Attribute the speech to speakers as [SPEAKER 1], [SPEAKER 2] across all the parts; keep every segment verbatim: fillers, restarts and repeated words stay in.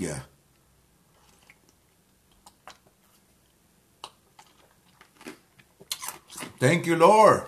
[SPEAKER 1] Yeah. Thank you, Lord.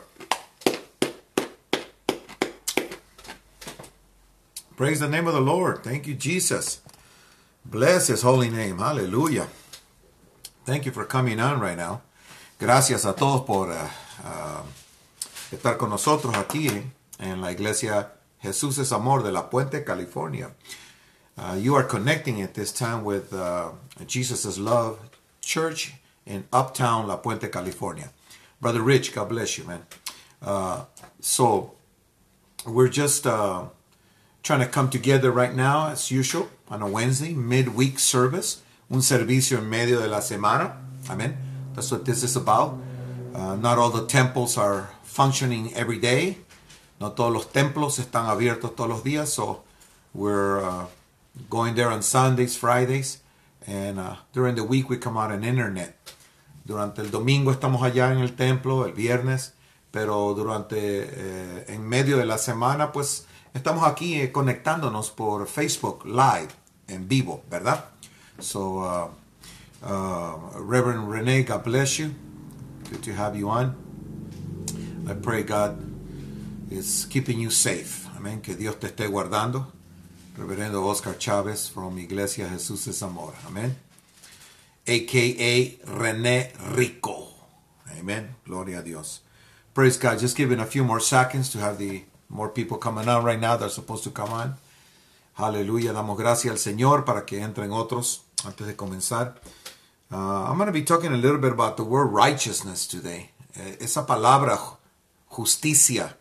[SPEAKER 1] Praise the name of the Lord. Thank you, Jesus. Bless his holy name. Hallelujah. Thank you for coming on right now. Gracias a todos por uh, uh, estar con nosotros aquí eh, en la iglesia Jesús es Amor de La Puente, California. Uh, you are connecting at this time with uh, Jesus is Love Church in Uptown La Puente, California. Brother Rich, God bless you, man. Uh, so, we're just uh, trying to come together right now, as usual, on a Wednesday, midweek service. Un servicio en medio de la semana. Amen. That's what this is about. Uh, not all the temples are functioning every day. No todos los templos están abiertos todos los días. So, we're uh, going there on Sundays, Fridays. And uh, during the week, we come out on internet. Durante el domingo estamos allá en el templo, el viernes, pero durante, eh, en medio de la semana, pues estamos aquí eh, conectándonos por Facebook Live, en vivo, ¿verdad? So, uh, uh, Reverend Renee, God bless you. Good to have you on. I pray God is keeping you safe. Amén. Que Dios te esté guardando. Reverendo Oscar Chávez from Iglesia Jesús es Amor. Amén. A K A René Rico. Amen. Gloria a Dios. Praise God. Just giving a few more seconds to have the more people coming on right now that are supposed to come on. Aleluya. Damos gracias al Señor para que entren otros antes de comenzar. Uh, I'm going to be talking a little bit about the word righteousness today. Eh, esa palabra justicia,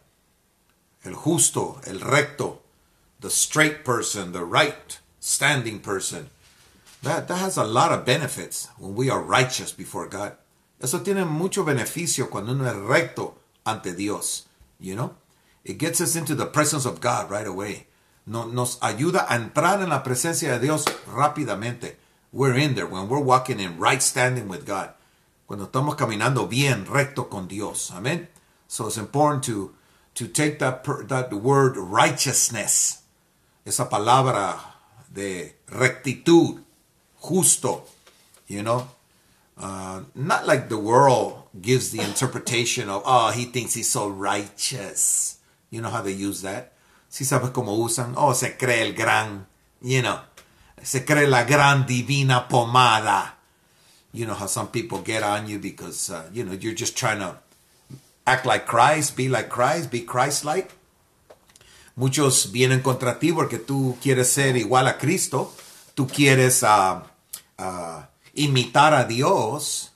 [SPEAKER 1] el justo, el recto, the straight person, the right standing person. That, that has a lot of benefits when we are righteous before God. Eso tiene mucho beneficio cuando uno es recto ante Dios. You know? It gets us into the presence of God right away. No, nos ayuda a entrar en la presencia de Dios rápidamente. We're in there when we're walking in right standing with God. Cuando estamos caminando bien recto con Dios. Amen? So it's important to, to take that, that word righteousness. Esa palabra de rectitud. Justo, you know, uh, not like the world gives the interpretation of, oh, he thinks he's so righteous. You know how they use that? Si sabes cómo usan, oh, se cree el gran, you know, se cree la gran divina pomada. You know how some people get on you because, uh, you know, you're just trying to act like Christ, be like Christ, be Christ-like. Muchos vienen contra ti porque tú quieres ser igual a Cristo. Tú quieres uh, uh, imitar a Dios.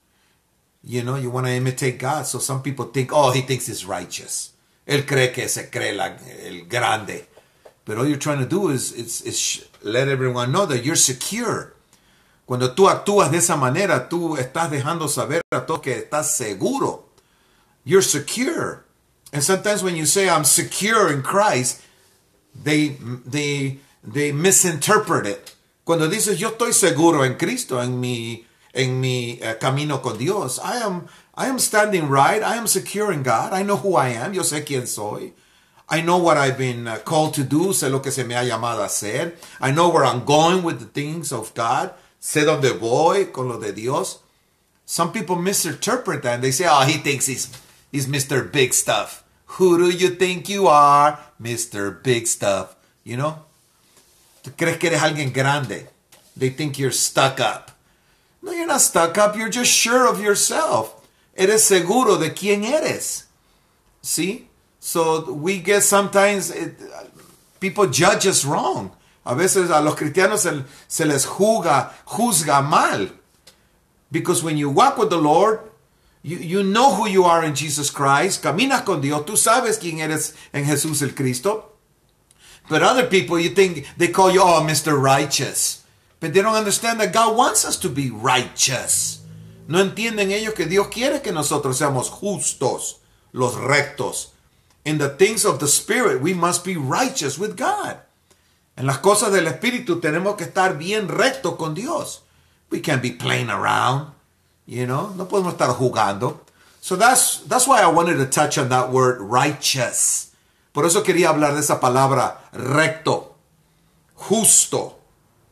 [SPEAKER 1] You know, you want to imitate God. So some people think, oh, he thinks he's righteous. Él cree que se cree la, el grande. But all you're trying to do is, is, is let everyone know that you're secure. Cuando tú actúas de esa manera, tú estás dejando saber a todos que estás seguro. You're secure. And sometimes when you say, I'm secure in Christ, they, they, they misinterpret it. Cuando dices, yo estoy seguro en Cristo, en mi, en mi uh, camino con Dios, I am, I am standing right. I am secure in God. I know who I am. Yo sé quién soy. I know what I've been uh, called to do. Sé lo que se me ha llamado a hacer. I know where I'm going with the things of God. Sé dónde voy con lo de Dios. Some people misinterpret that and they say, oh, he thinks he's, he's Mister Big Stuff. Who do you think you are? Mister Big Stuff. You know? Tú crees que eres alguien grande. They think you're stuck up. No, you're not stuck up. You're just sure of yourself. Eres seguro de quién eres. See? So we get sometimes, it, people judge us wrong. A veces a los cristianos se, se les juzga, juzga mal. Because when you walk with the Lord, you, you know who you are in Jesus Christ. Caminas con Dios. Tú sabes quién eres en Jesús el Cristo. But other people, you think, they call you, oh, Mister Righteous. But they don't understand that God wants us to be righteous. No entienden ellos que Dios quiere que nosotros seamos justos, los rectos. In the things of the Spirit, we must be righteous with God. En las cosas del Espíritu tenemos que estar bien recto con Dios. We can't be playing around, you know. No podemos estar jugando. So that's, that's why I wanted to touch on that word righteous. Por eso quería hablar de esa palabra recto, justo,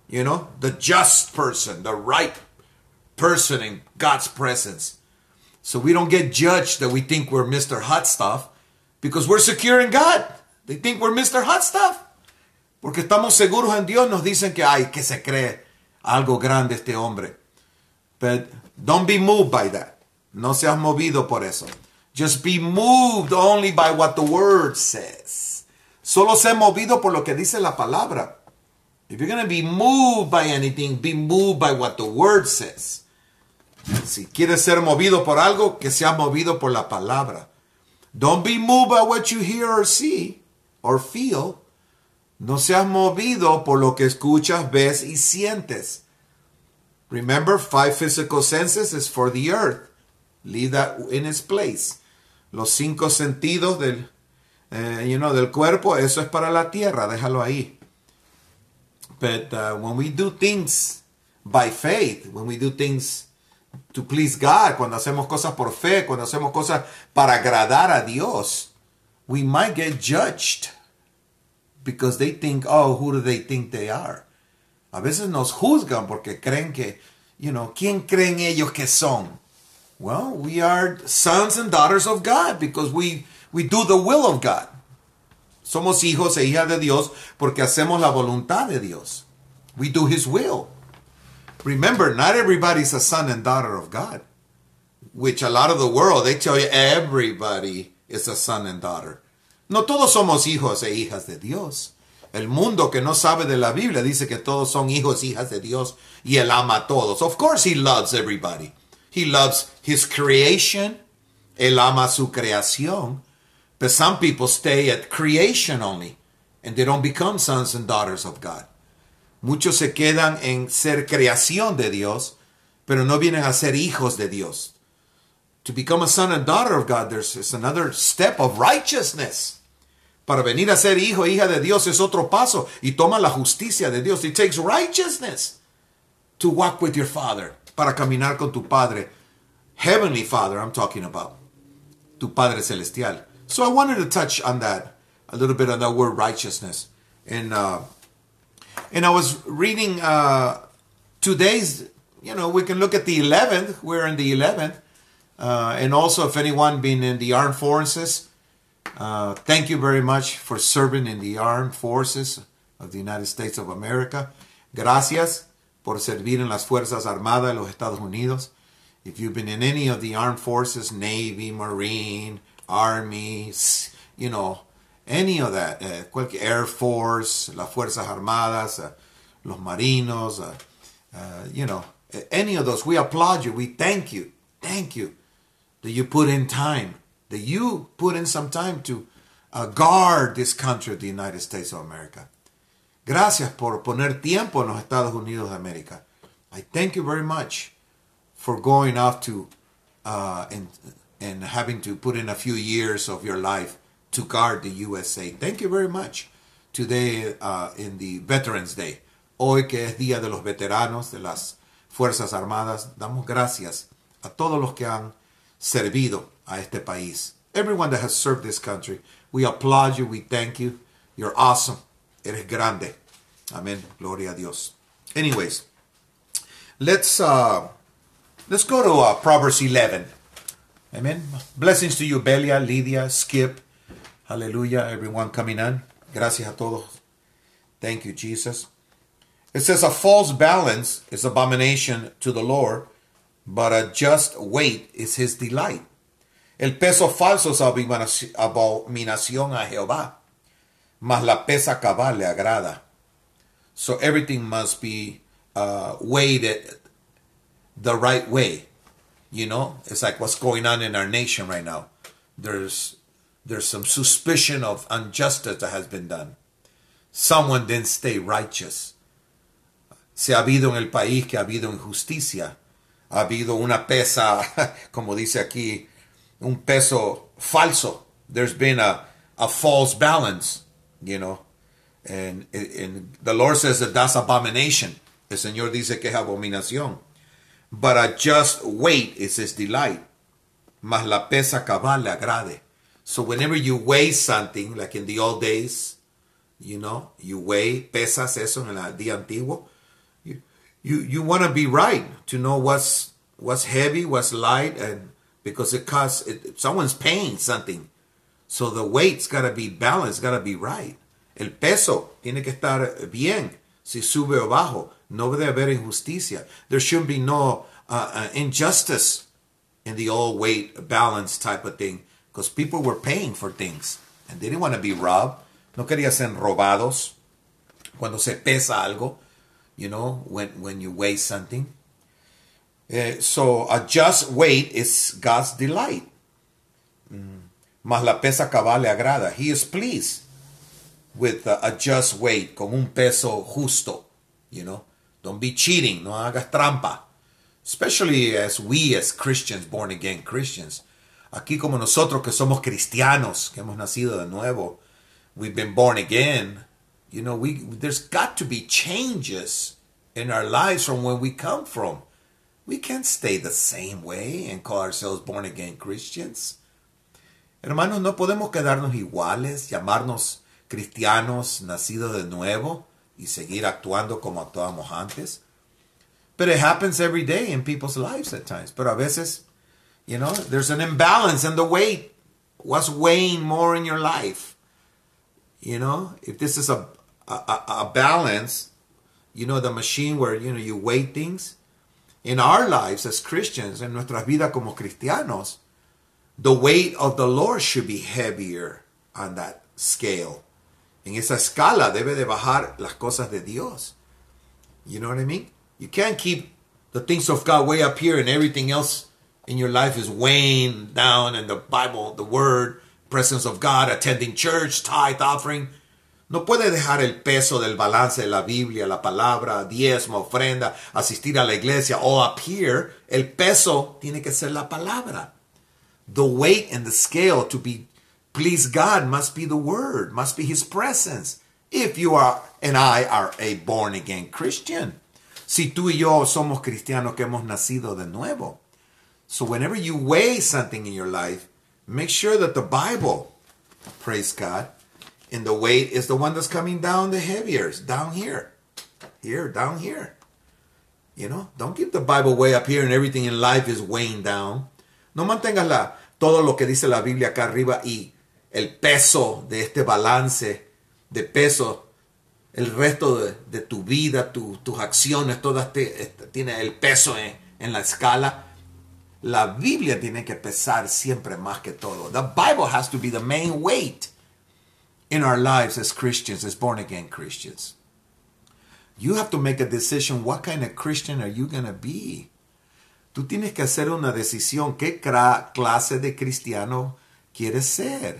[SPEAKER 1] You know, the just person, the right person in God's presence. So we don't get judged that we think we're Mister Hot Stuff because we're secure in God. They think we're Mister Hot Stuff. Porque estamos seguros en Dios, nos dicen que, ay, que se cree algo grande este hombre. But don't be moved by that. No seas movido por eso. Just be moved only by what the word says. Solo sé movido por lo que dice la palabra. If you're going to be moved by anything, be moved by what the word says. Si quieres ser movido por algo, que seas movido por la palabra. Don't be moved by what you hear or see or feel. No seas movido por lo que escuchas, ves y sientes. Remember, five physical senses is for the earth. Leave that in its place. Los cinco sentidos del, uh, you know, del cuerpo, eso es para la tierra. Déjalo ahí. But uh, when we do things by faith, when we do things to please God, cuando hacemos cosas por fe, cuando hacemos cosas para agradar a Dios, we might get judged because they think, oh, who do they think they are? A veces nos juzgan porque creen que, you know, ¿quién creen ellos que son? Well, we are sons and daughters of God because we, we do the will of God. Somos hijos e hijas de Dios porque hacemos la voluntad de Dios. We do His will. Remember, not everybody's a son and daughter of God. Which a lot of the world, they tell you everybody is a son and daughter. No todos somos hijos e hijas de Dios. El mundo que no sabe de la Biblia dice que todos son hijos e hijas de Dios y Él ama a todos. Of course He loves everybody. He loves His creation. Él ama su creación. But some people stay at creation only and they don't become sons and daughters of God. Muchos se quedan en ser creación de Dios, pero no vienen a ser hijos de Dios. To become a son and daughter of God, there's, there's another step of righteousness. Para venir a ser hijo e hija de Dios es otro paso y toma la justicia de Dios. It takes righteousness to walk with your Father, para caminar con tu Padre. Heavenly Father, I'm talking about. Tu Padre Celestial. So I wanted to touch on that, a little bit on that word righteousness. And uh, and I was reading uh, today's, you know, we can look at the eleventh. We're in the eleventh. Uh, and also, if anyone been in the armed forces, uh, thank you very much for serving in the armed forces of the United States of America. Gracias por servir en las Fuerzas Armadas de los Estados Unidos. If you've been in any of the armed forces, Navy, Marine, Army, you know, any of that, uh, cualquier Air Force, las Fuerzas Armadas, uh, los Marinos, uh, uh, you know, any of those, we applaud you, we thank you, thank you that you put in time, that you put in some time to uh, guard this country of the United States of America. Gracias por poner tiempo en los Estados Unidos de América. I thank you very much for going off to uh, and and having to put in a few years of your life to guard the U S A. Thank you very much. Today, uh, in the Veterans Day, hoy que es Día de los Veteranos de las Fuerzas Armadas, damos gracias a todos los que han servido a este país. Everyone that has served this country, we applaud you, we thank you. You're awesome. Eres grande. Amen. Gloria a Dios. Anyways, let's uh, let's go to uh, Proverbs eleven. Amen. Blessings to you, Belia, Lydia, Skip. Hallelujah. Everyone coming on. Gracias a todos. Thank you, Jesus. It says, a false balance is abomination to the Lord, but a just weight is His delight. El peso falso es abominación a Jehová, mas la pesa cabal le agrada. So everything must be uh, weighed the right way. You know, it's like what's going on in our nation right now. There's there's some suspicion of injustice that has been done. Someone didn't stay righteous. Se ha habido en el país que ha habido injusticia. Ha habido una pesa, como dice aquí, un peso falso. There's been a, a false balance, you know. And, and the Lord says that that's abomination. El Señor dice que es abominación. But a just weight is His delight. Mas la pesa cabal le agrade. So whenever you weigh something, like in the old days, you know, you weigh, pesas eso en el día antiguo. you, you want to be right to know what's, what's heavy, what's light, and because it costs, it, someone's paying something. So the weight's got to be balanced, got to be right. El peso tiene que estar bien. Si sube o bajo, no debe haber injusticia. There shouldn't be no uh, uh, injustice in the all weight balance type of thing. Because people were paying for things. And they didn't want to be robbed. No querían ser robados. Cuando se pesa algo, you know, when, when you weigh something. Uh, so a just weight is God's delight. Mm. Mas la pesa cabal le agrada. He is pleased with uh, a just weight, con un peso justo, you know. Don't be cheating, no hagas trampa. Especially as we as Christians, born again Christians. Aquí como nosotros que somos cristianos, que hemos nacido de nuevo, we've been born again, you know, we there's got to be changes in our lives from where we come from. We can't stay the same way and call ourselves born again Christians. Hermanos, no podemos quedarnos iguales, llamarnos cristianos nacidos de nuevo y seguir actuando como actuábamos antes. But it happens every day in people's lives at times. Pero a veces, you know, there's an imbalance in the weight. What's weighing more in your life? You know, if this is a, a, a balance, you know, the machine where, you know, you weigh things. In our lives as Christians, en nuestras vidas como cristianos, the weight of the Lord should be heavier on that scale. En esa escala debe de bajar las cosas de Dios. You know what I mean? You can't keep the things of God way up here and everything else in your life is weighing down and the Bible, the Word, presence of God, attending church, tithe, offering. No puede dejar el peso del balance de la Biblia, la palabra, diezmo, ofrenda, asistir a la iglesia, all up here. El peso tiene que ser la palabra. The weight and the scale to be please God must be the Word, must be His presence. If you are and I are a born again Christian. Si tú y yo somos cristianos que hemos nacido de nuevo. So whenever you weigh something in your life, make sure that the Bible, praise God, in the weight is the one that's coming down the heavier, down here. Here, down here. You know, don't keep the Bible way up here and everything in life is weighing down. No mantengas la, todo lo que dice la Biblia acá arriba y el peso de este balance de peso, el resto de, de tu vida, tu, tus acciones, todas te, este, tiene el peso en, en la escala. La Biblia tiene que pesar siempre más que todo. The Bible has to be the main weight in our lives as Christians, as born-again Christians. You have to make a decision. What kind of Christian are you going to be? Tú tienes que hacer una decisión. ¿Qué clase de cristiano quieres ser?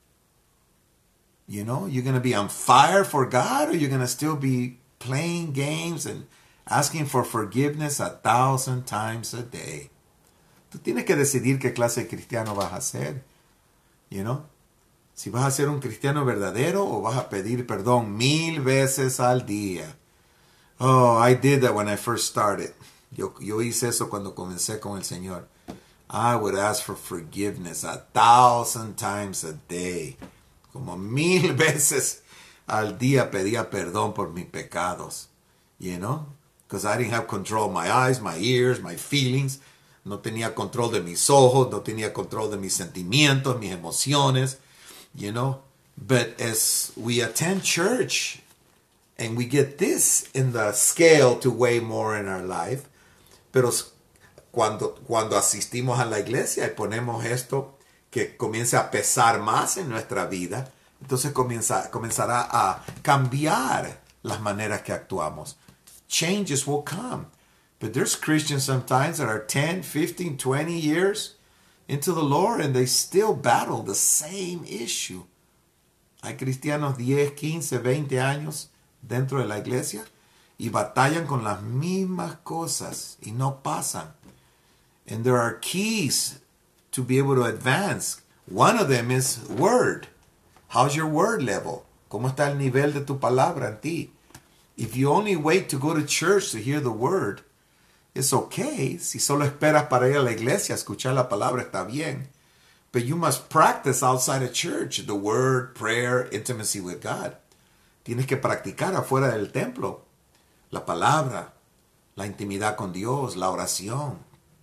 [SPEAKER 1] You know, you're going to be on fire for God, or you're going to still be playing games and asking for forgiveness a thousand times a day. Tú tienes que decidir qué clase de cristiano vas a ser. You know, si vas a ser un cristiano verdadero o vas a pedir perdón mil veces al día. Oh, I did that when I first started. Yo, yo hice eso cuando comencé con el Señor. I would ask for forgiveness a thousand times a day. Como mil veces al día pedía perdón por mis pecados. You know? Because I didn't have control of my eyes, my ears, my feelings. No tenía control de mis ojos. No tenía control de mis sentimientos, mis emociones. You know? But as we attend church and we get this in the scale to weigh more in our life, pero cuando, cuando asistimos a la iglesia y ponemos esto que comienza a pesar más en nuestra vida, entonces comienza, comenzará a cambiar las maneras que actuamos. Changes will come. But there's Christians sometimes that are ten, fifteen, twenty years into the Lord and they still battle the same issue. Hay cristianos diez, quince, veinte años dentro de la iglesia y batallan con las mismas cosas y no pasan. And there are keys to be able to advance. One of them is word. How's your word level? ¿Cómo está el nivel de tu palabra en ti? If you only wait to go to church to hear the word, it's okay. Si solo esperas para ir a la iglesia a escuchar la palabra, está bien. But you must practice outside of church the word, prayer, intimacy with God. Tienes que practicar afuera del templo la palabra, la intimidad con Dios, la oración.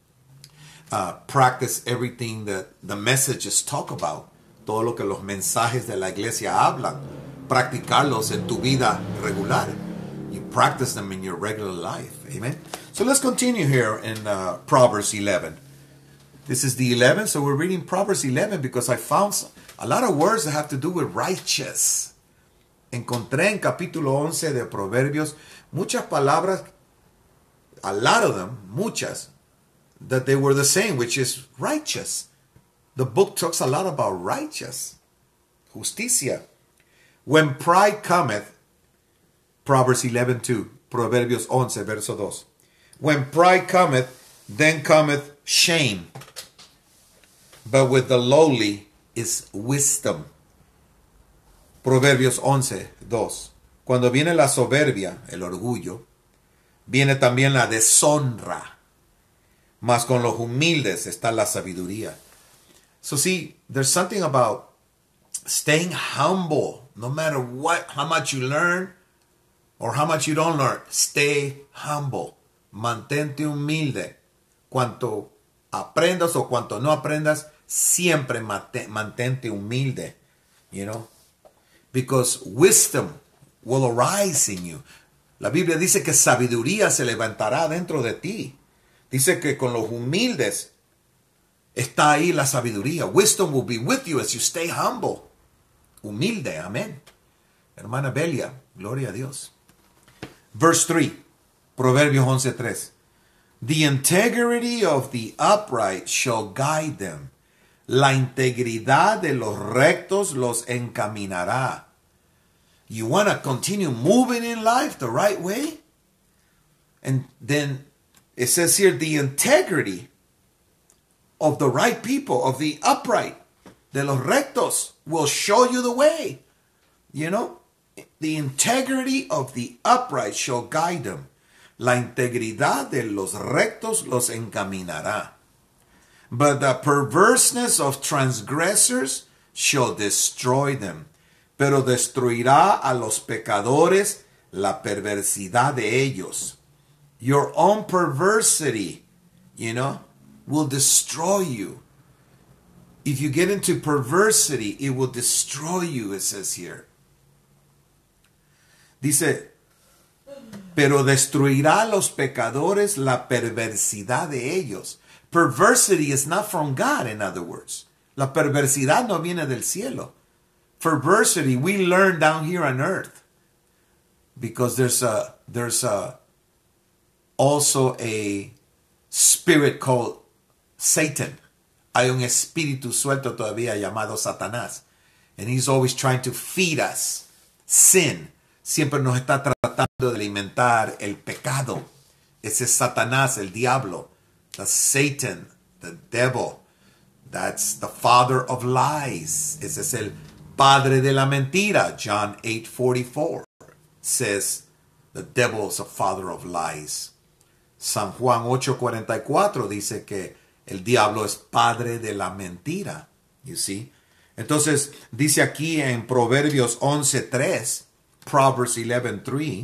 [SPEAKER 1] Uh, practice everything that the messages talk about. Todo lo que los mensajes de la iglesia hablan. Practicarlos en tu vida regular. You practice them in your regular life. Amen. So let's continue here in uh, Proverbs eleven. This is the eleventh, so we're reading Proverbs eleven because I found a lot of words that have to do with righteous. Encontré en capítulo once de Proverbios muchas palabras, a lot of them, muchas, that they were the same, which is righteous. The book talks a lot about righteous. Justicia. When pride cometh, Proverbs eleven two, Proverbios once, verso dos. When pride cometh, then cometh shame. But with the lowly is wisdom. Proverbios once dos. Cuando viene la soberbia, el orgullo, viene también la deshonra. Mas con los humildes está la sabiduría. So see, there's something about staying humble. No matter what, how much you learn or how much you don't learn, stay humble. Mantente humilde. Cuanto aprendas o cuanto no aprendas, siempre mantente humilde. You know? Because wisdom will arise in you. La Biblia dice que sabiduría se levantará dentro de ti. Dice que con los humildes está ahí la sabiduría. Wisdom will be with you as you stay humble. Humilde, amén. Hermana Belia, gloria a Dios. Verse three, Proverbios once tres. The integrity of the upright shall guide them. La integridad de los rectos los encaminará. You want to continue moving in life the right way? And then it says here, the integrity of the right people, of the upright, de los rectos, will show you the way. You know? The integrity of the upright shall guide them. La integridad de los rectos los encaminará. But the perverseness of transgressors shall destroy them. Pero destruirá a los pecadores la perversidad de ellos. Your own perversity, you know, will destroy you. If you get into perversity, it will destroy you, it says here. Dice, pero destruirá a los pecadores la perversidad de ellos. Perversity is not from God, in other words. La perversidad no viene del cielo. Perversity we learn down here on earth. Because there's a, there's a, also a spirit called Satan. Hay un espíritu suelto todavía llamado Satanás. And he's always trying to feed us sin. Siempre nos está tratando de alimentar el pecado. Ese es Satanás, el diablo. That's Satan, the devil. That's the father of lies. Ese es el padre de la mentira. John eight forty-four says the devil is a father of lies. San Juan ocho cuarenta y cuatro dice que el diablo es padre de la mentira. You see? Entonces dice aquí en Proverbios once tres, Proverbs eleven three,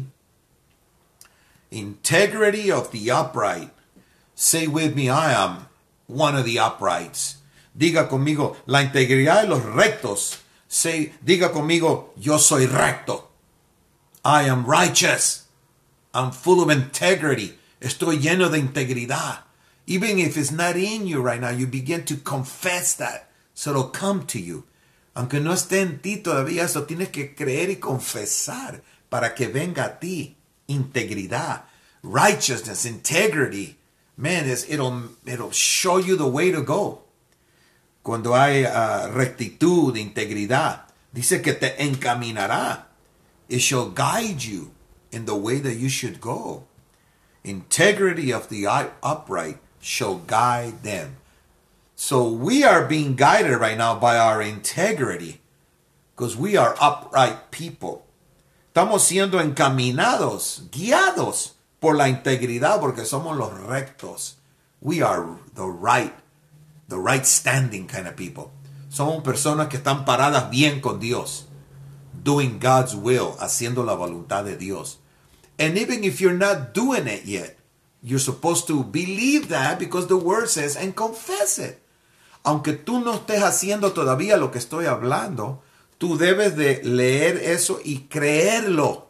[SPEAKER 1] integrity of the upright. Say with me, I am one of the uprights. Diga conmigo, la integridad de los rectos. Say, diga conmigo, yo soy recto. I am righteous. I'm full of integrity. Estoy lleno de integridad. Even if it's not in you right now, you begin to confess that. So it'll come to you. Aunque no esté en ti todavía, eso tienes que creer y confesar para que venga a ti. Integridad, righteousness, integrity. Man, it'll, it'll show you the way to go. Cuando hay uh, rectitud, integridad, dice que te encaminará. It shall guide you in the way that you should go. Integrity of the upright shall guide them. So we are being guided right now by our integrity because we are upright people. Estamos siendo encaminados, guiados por la integridad porque somos los rectos. We are the right, the right standing kind of people. Somos personas que están paradas bien con Dios. Doing God's will, haciendo la voluntad de Dios. And even if you're not doing it yet, You're supposed to believe that because the word says and confess it. Aunque tú no estés haciendo todavía lo que estoy hablando, tú debes de leer eso y creerlo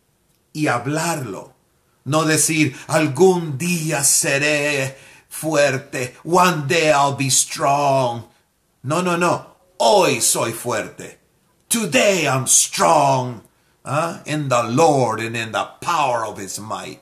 [SPEAKER 1] y hablarlo. No decir, algún día seré fuerte. One day I'll be strong. No, no, no. Hoy soy fuerte. Today I'm strong uh, in the Lord and in the power of His might.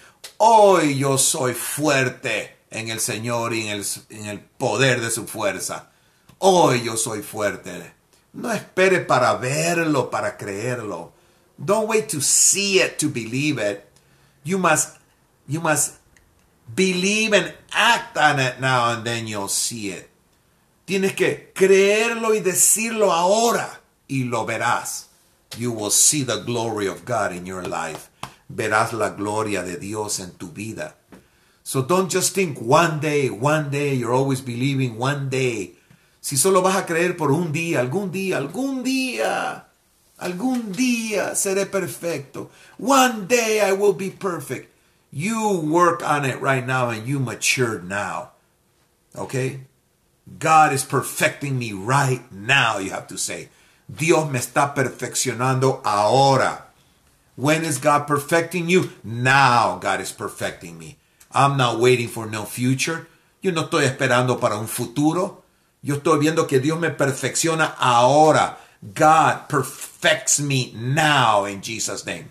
[SPEAKER 1] Hoy yo soy fuerte en el Señor y en el, en el poder de su fuerza. Hoy yo soy fuerte. No espere para verlo, para creerlo. Don't wait to see it, to believe it. You must, you must believe and act on it now and then you'll see it. Tienes que creerlo y decirlo ahora y lo verás. You will see the glory of God in your life. Verás la gloria de Dios en tu vida. So don't just think one day, one day, you're always believing one day. Si solo vas a creer por un día, algún día, algún día, algún día seré perfecto. One day I will be perfect. You work on it right now and you mature now. Okay? God is perfecting me right now, you have to say. Dios me está perfeccionando ahora. When is God perfecting you? Now God is perfecting me. I'm not waiting for no future. Yo no estoy esperando para un futuro. Yo estoy viendo que Dios me perfecciona ahora. God perfects me now in Jesus' name.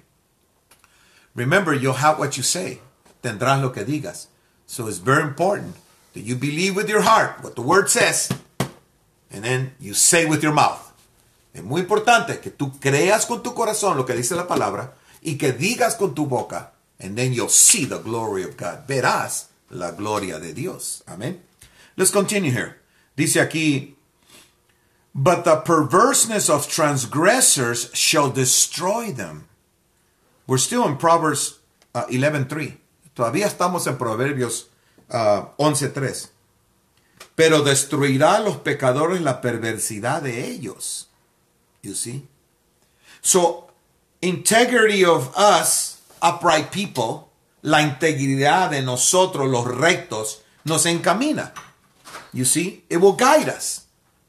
[SPEAKER 1] Remember, you'll have what you say. Tendrás lo que digas. So it's very important that you believe with your heart what the word says. And then you say with your mouth. Es muy importante que tú creas con tu corazón lo que dice la palabra y que digas con tu boca. And then you'll see the glory of God. Verás la gloria de Dios. Amén. Let's continue here. Dice aquí, but the perverseness of transgressors shall destroy them. We're still in Proverbs uh, eleven three. Todavía estamos en Proverbios uh, once tres. Pero destruirá a los pecadores la perversidad de ellos. You see? So, integrity of us, upright people, la integridad de nosotros, los rectos, nos encamina. You see? It will guide us.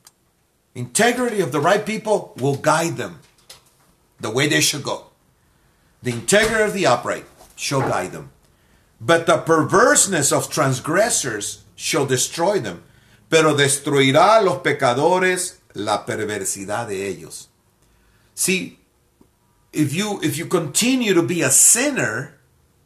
[SPEAKER 1] Integrity of the right people will guide them the way they should go. The integrity of the upright shall guide them. But the perverseness of transgressors shall destroy them. Pero destruirá a los pecadores la perversidad de ellos. See, if you, if you continue to be a sinner,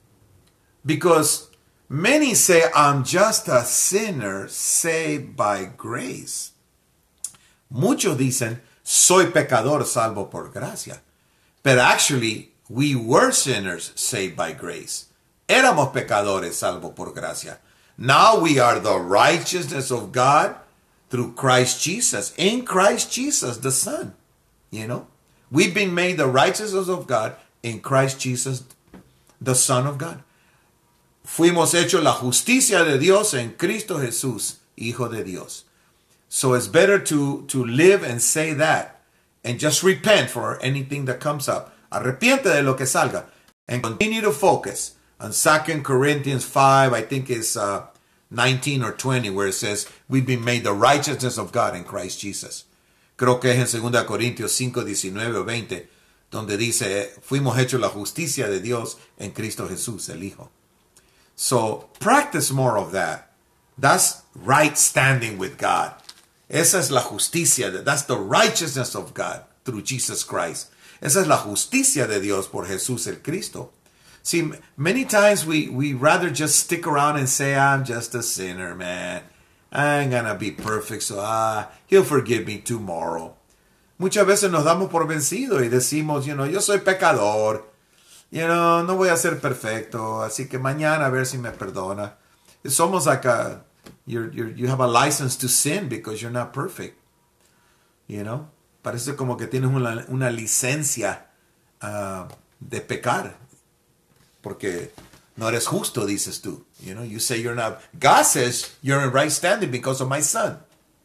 [SPEAKER 1] because many say, I'm just a sinner saved by grace. Muchos dicen, soy pecador salvo por gracia. But actually, we were sinners saved by grace. Éramos pecadores salvo por gracia. Now we are the righteousness of God through Christ Jesus. In Christ Jesus, the Son. You know? We've been made the righteousness of God in Christ Jesus, the Son of God. Fuimos hechos la justicia de Dios en Cristo Jesús, Hijo de Dios. So it's better to, to live and say that and just repent for anything that comes up. Arrepiente de lo que salga and continue to focus on Second Corinthians five, I think it's uh, nineteen or twenty, where it says, we've been made the righteousness of God in Christ Jesus. Creo que es en Segunda Corintios cinco, diecinueve o veinte, donde dice, fuimos hechos la justicia de Dios en Cristo Jesús, el Hijo. So, practice more of that. That's right standing with God. Esa es la justicia. That's the righteousness of God through Jesus Christ. Esa es la justicia de Dios por Jesús el Cristo. See, many times we, we rather just stick around and say, I'm just a sinner, man. I ain't gonna be perfect, so ah, he'll forgive me tomorrow. Muchas veces nos damos por vencidos y decimos, you know, yo soy pecador. You know, no voy a ser perfecto, así que mañana a ver si me perdona. It's almost like a, you're, you're, you have a license to sin because you're not perfect. You know? Parece como que tienes una, una licencia uh, de pecar. Porque no eres justo, dices tú. You know, you say you're not. God says you're in right standing because of my Son.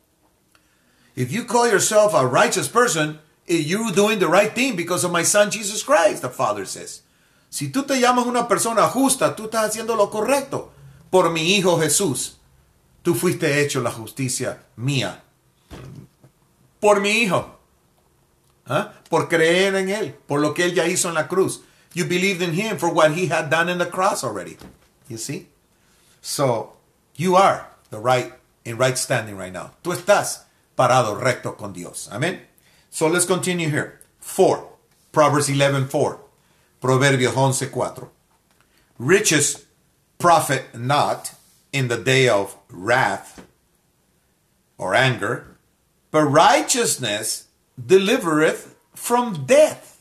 [SPEAKER 1] If you call yourself a righteous person, you're doing the right thing because of my Son, Jesus Christ, the Father says. Si tú te llamas una persona justa, tú estás haciendo lo correcto. Por mi Hijo Jesús, tú fuiste hecho la justicia mía. Por mi Hijo. ¿Ah? Por creer en Él, por lo que Él ya hizo en la cruz. You believed in Him for what He had done in the cross already. You see? So, you are the right, in right standing right now. Tú estás parado recto con Dios. Amen? So, let's continue here. Four. Proverbs eleven four. Proverbios once cuatro. Riches profit not in the day of wrath or anger, but righteousness delivereth from death.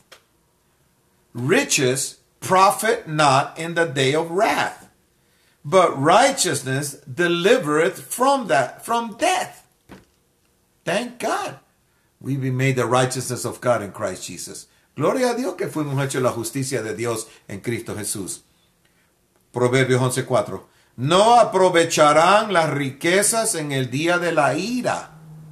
[SPEAKER 1] Riches profit not in the day of wrath, but righteousness delivereth from that, from death. Thank God. We've been made the righteousness of God in Christ Jesus. Gloria a Dios que fuimos hechos la justicia de Dios en Cristo Jesús. Proverbios once cuatro. No aprovecharán las riquezas en el día de la ira,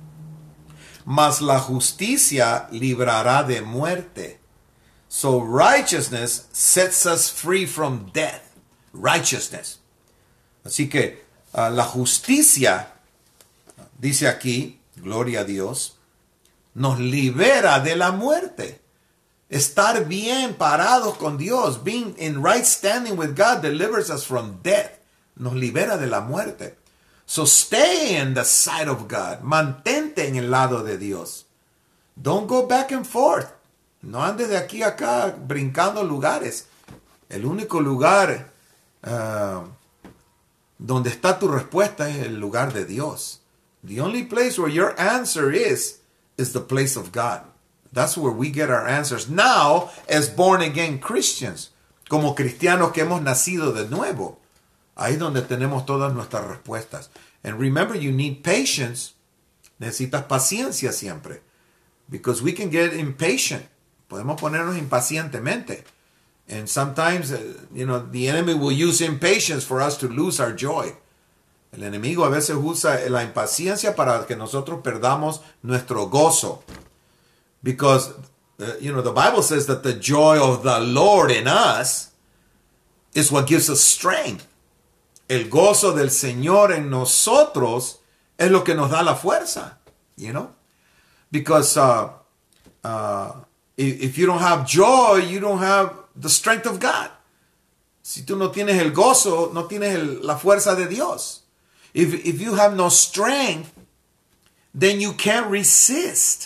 [SPEAKER 1] mas la justicia librará de muerte. So righteousness sets us free from death. Righteousness. Así que uh, la justicia, dice aquí, gloria a Dios, nos libera de la muerte. Estar bien parados con Dios, being in right standing with God, delivers us from death. Nos libera de la muerte. So stay in the side of God. Mantente en el lado de Dios. Don't go back and forth. No andes de aquí a acá brincando lugares. El único lugar uh, donde está tu respuesta es el lugar de Dios. The only place where your answer is, is the place of God. That's where we get our answers now as born again Christians. Como cristianos que hemos nacido de nuevo. Ahí es donde tenemos todas nuestras respuestas. And remember, you need patience. Necesitas paciencia siempre. Because we can get impatient. Podemos ponernos impacientemente. And sometimes, uh, you know, the enemy will use impatience for us to lose our joy. El enemigo a veces usa la impaciencia para que nosotros perdamos nuestro gozo. Because, uh, you know, the Bible says that the joy of the Lord in us is what gives us strength. El gozo del Señor en nosotros es lo que nos da la fuerza, you know? Because uh, uh, if, if you don't have joy, you don't have the strength of God. Si tú no tienes el gozo, no tienes el, la fuerza de Dios. If, if you have no strength, then you can't resist.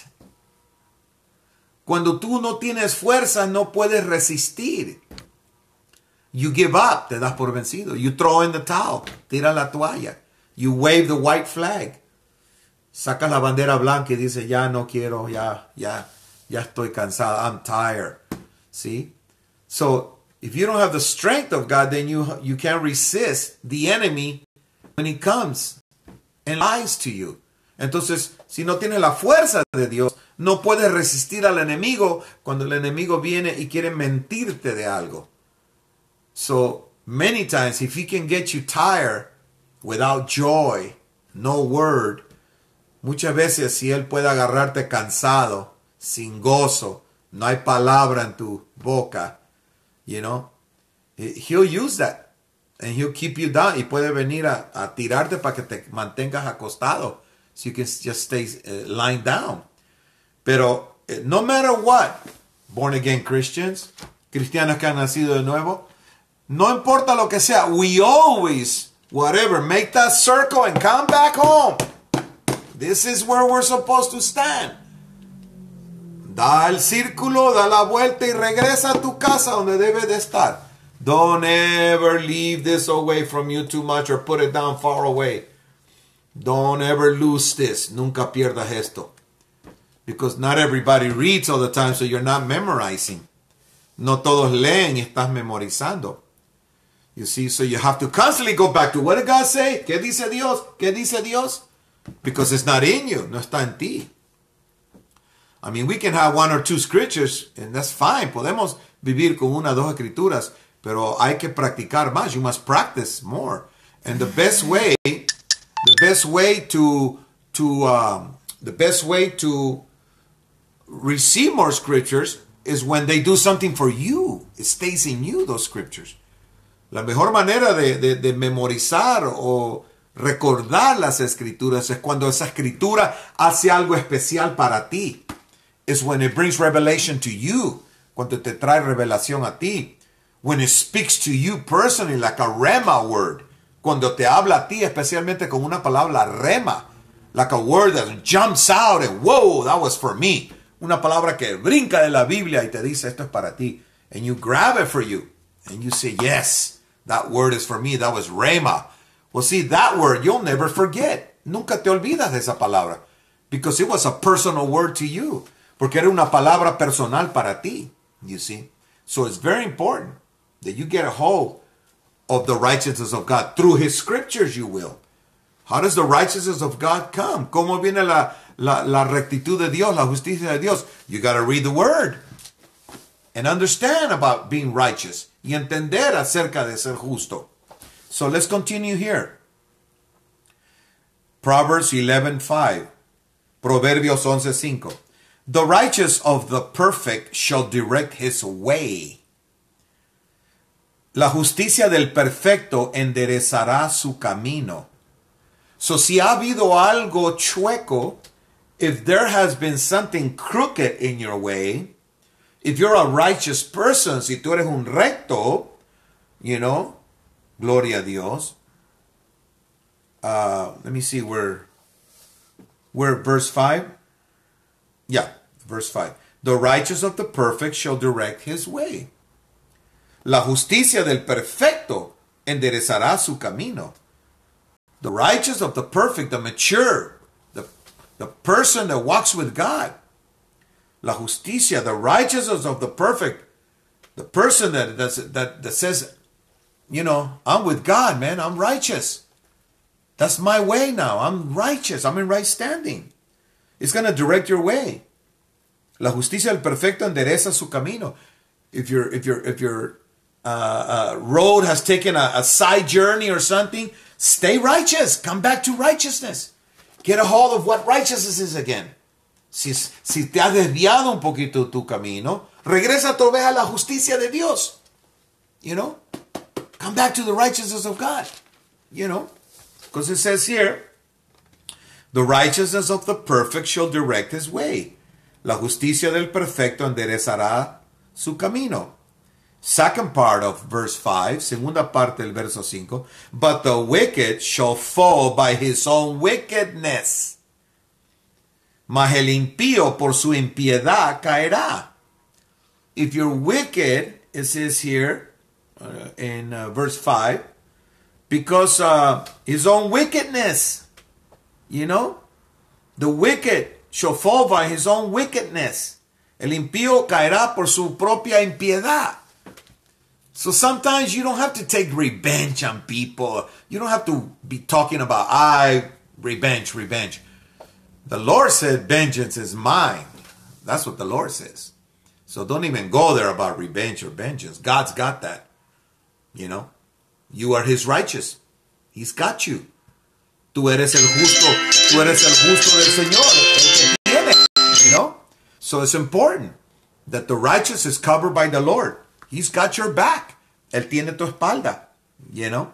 [SPEAKER 1] Cuando tú no tienes fuerza, no puedes resistir. You give up, te das por vencido. You throw in the towel, tira la toalla. You wave the white flag. Sacas la bandera blanca y dices, ya no quiero, ya, ya, ya estoy cansado. I'm tired. See? So, if you don't have the strength of God, then you, you can't resist the enemy when he comes and lies to you. Entonces, si no tienes la fuerza de Dios, no puedes resistir al enemigo cuando el enemigo viene y quiere mentirte de algo. So, many times, if he can get you tired without joy, no word, muchas veces si él puede agarrarte cansado, sin gozo, no hay palabra en tu boca, you know, he'll use that and he'll keep you down y puede venir a, a tirarte para que te mantengas acostado so you can just stay uh, lying down. Pero uh, no matter what, born again Christians, cristianos que han nacido de nuevo, no importa lo que sea, we always, whatever, make that circle and come back home. This is where we're supposed to stand. Da el círculo, da la vuelta y regresa a tu casa donde debe de estar. Don't ever leave this away from you too much or put it down far away. Don't ever lose this. Nunca pierdas esto. Because not everybody reads all the time, so you're not memorizing. No todos leen y estás memorizando. You see, so you have to constantly go back to what did God say? ¿Qué dice Dios? ¿Qué dice Dios? Because it's not in you. No está en ti. I mean, we can have one or two scriptures, and that's fine. Podemos vivir con una o dos escrituras, pero hay que practicar más. You must practice more. And the best way, the best way to, to, um, the best way to receive more scriptures is when they do something for you. It stays in you, those scriptures. La mejor manera de, de, de memorizar o recordar las escrituras es cuando esa escritura hace algo especial para ti. It's when it brings revelation to you. Cuando te trae revelación a ti. When it speaks to you personally like a rema word. Cuando te habla a ti especialmente con una palabra rema. Like a word that jumps out and whoa, that was for me. Una palabra que brinca de la Biblia y te dice esto es para ti. And you grab it for you. And you say, yes, that word is for me. That was rema. Well, see, that word you'll never forget. Nunca te olvidas de esa palabra. Because it was a personal word to you. Porque era una palabra personal para ti. You see? So it's very important that you get a hold of the righteousness of God. Through His scriptures you will. How does the righteousness of God come? ¿Cómo viene la, la, la rectitud de Dios, la justicia de Dios? You got to read the word. And understand about being righteous. Y entender acerca de ser justo. So let's continue here. Proverbs eleven five. Proverbios once cinco. The righteous of the perfect shall direct his way. La justicia del perfecto enderezará su camino. So si ha habido algo chueco, if there has been something crooked in your way, if you're a righteous person, si tú eres un recto, you know, gloria a Dios. Uh, let me see where, where verse five? Yeah, verse five. The righteous of the perfect shall direct his way. La justicia del perfecto enderezará su camino. The righteous of the perfect, the mature, the, the person that walks with God. La justicia, the righteousness of the perfect, the person that, that, that says, you know, I'm with God, man, I'm righteous. That's my way now. I'm righteous. I'm in right standing. It's going to direct your way. La justicia del perfecto endereza su camino. If your if your if your uh, uh, road has taken a, a side journey or something, stay righteous. Come back to righteousness. Get a hold of what righteousness is again. Si, si te has desviado un poquito tu camino, regresa otra vez a la justicia de Dios. You know? Come back to the righteousness of God. You know? Because it says here, the righteousness of the perfect shall direct his way. La justicia del perfecto enderezará su camino. Second part of verse five, segunda parte del verso cinco. But the wicked shall fall by his own wickedness. Mas el impío por su impiedad caerá. If you're wicked, it says here uh, in uh, verse five, because uh, his own wickedness, you know, the wicked shall fall by his own wickedness. El impío caerá por su propia impiedad. So sometimes you don't have to take revenge on people. You don't have to be talking about, I, revenge, revenge. The Lord said, vengeance is mine. That's what the Lord says. So don't even go there about revenge or vengeance. God's got that. You know, you are his righteous. He's got you. Tú eres el justo. Tú eres el justo del Señor. El que tiene. You know? So it's important that the righteous is covered by the Lord. He's got your back. Él tiene tu espalda. You know?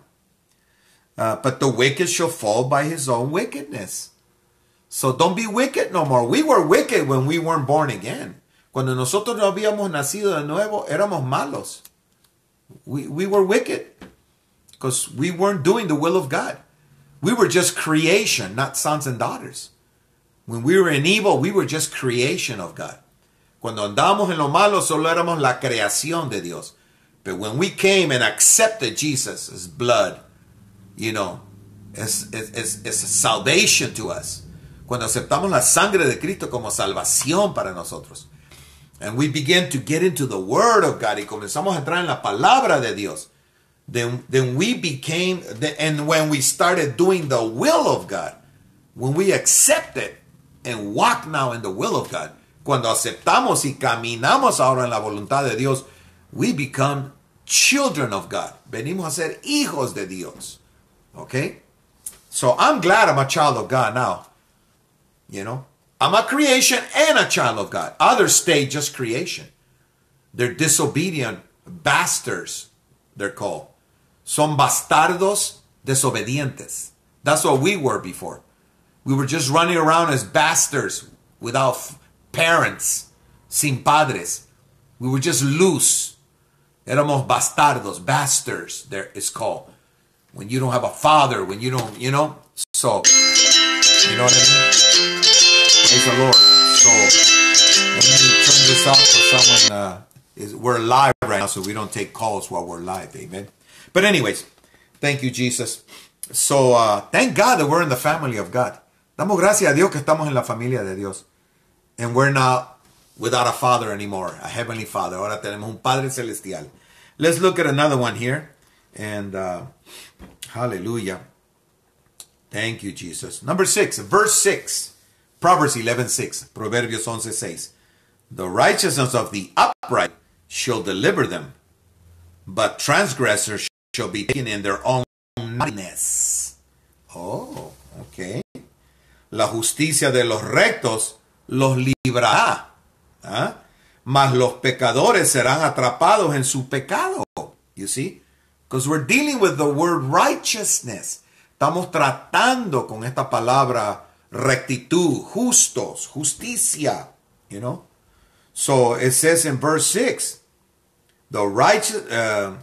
[SPEAKER 1] Uh, but the wicked shall fall by his own wickedness. So don't be wicked no more. We were wicked when we weren't born again. Cuando nosotros no habíamos nacido de nuevo, éramos malos. We, we were wicked because we weren't doing the will of God. We were just creation, not sons and daughters. When we were in evil, we were just creation of God. Cuando andábamos en lo malo, solo éramos la creación de Dios. But when we came and accepted Jesus' blood, you know, it's, it's, it's a salvation to us. Cuando aceptamos la sangre de Cristo como salvación para nosotros. And we began to get into the Word of God. Y comenzamos a entrar en la palabra de Dios. Then, then we became, and when we started doing the will of God, when we accepted and walk now in the will of God, cuando aceptamos y caminamos ahora en la voluntad de Dios, we become children of God. Venimos a ser hijos de Dios. Okay? So I'm glad I'm a child of God now. You know? I'm a creation and a child of God. Others stay just creation. They're disobedient bastards, they're called. Son bastardos desobedientes. That's what we were before. We were just running around as bastards without parents, sin padres. We were just loose. Éramos bastardos, bastards, there it's called. When you don't have a father, when you don't, you know. So, you know what I mean? Praise the Lord. So, let me turn this off for someone. Uh, is, we're live right now, so we don't take calls while we're live. Amen. But anyways, thank you, Jesus. So, uh, thank God that we're in the family of God. Damos gracias a Dios que estamos en la familia de Dios. And we're not without a father anymore, a heavenly father. Ahora tenemos un Padre Celestial. Let's look at another one here. And, uh, hallelujah. Thank you, Jesus. Number six, verse six. Proverbs eleven six. Proverbios once seis. The righteousness of the upright shall deliver them, but transgressors shall be taken in their own naughtiness. Oh, okay. La justicia de los rectos los librará, ¿ah? Mas los pecadores serán atrapados en su pecado. You see? Because we're dealing with the word righteousness. Estamos tratando con esta palabra rectitud, justos, justicia. You know? So it says in verse six, the righteous, uh,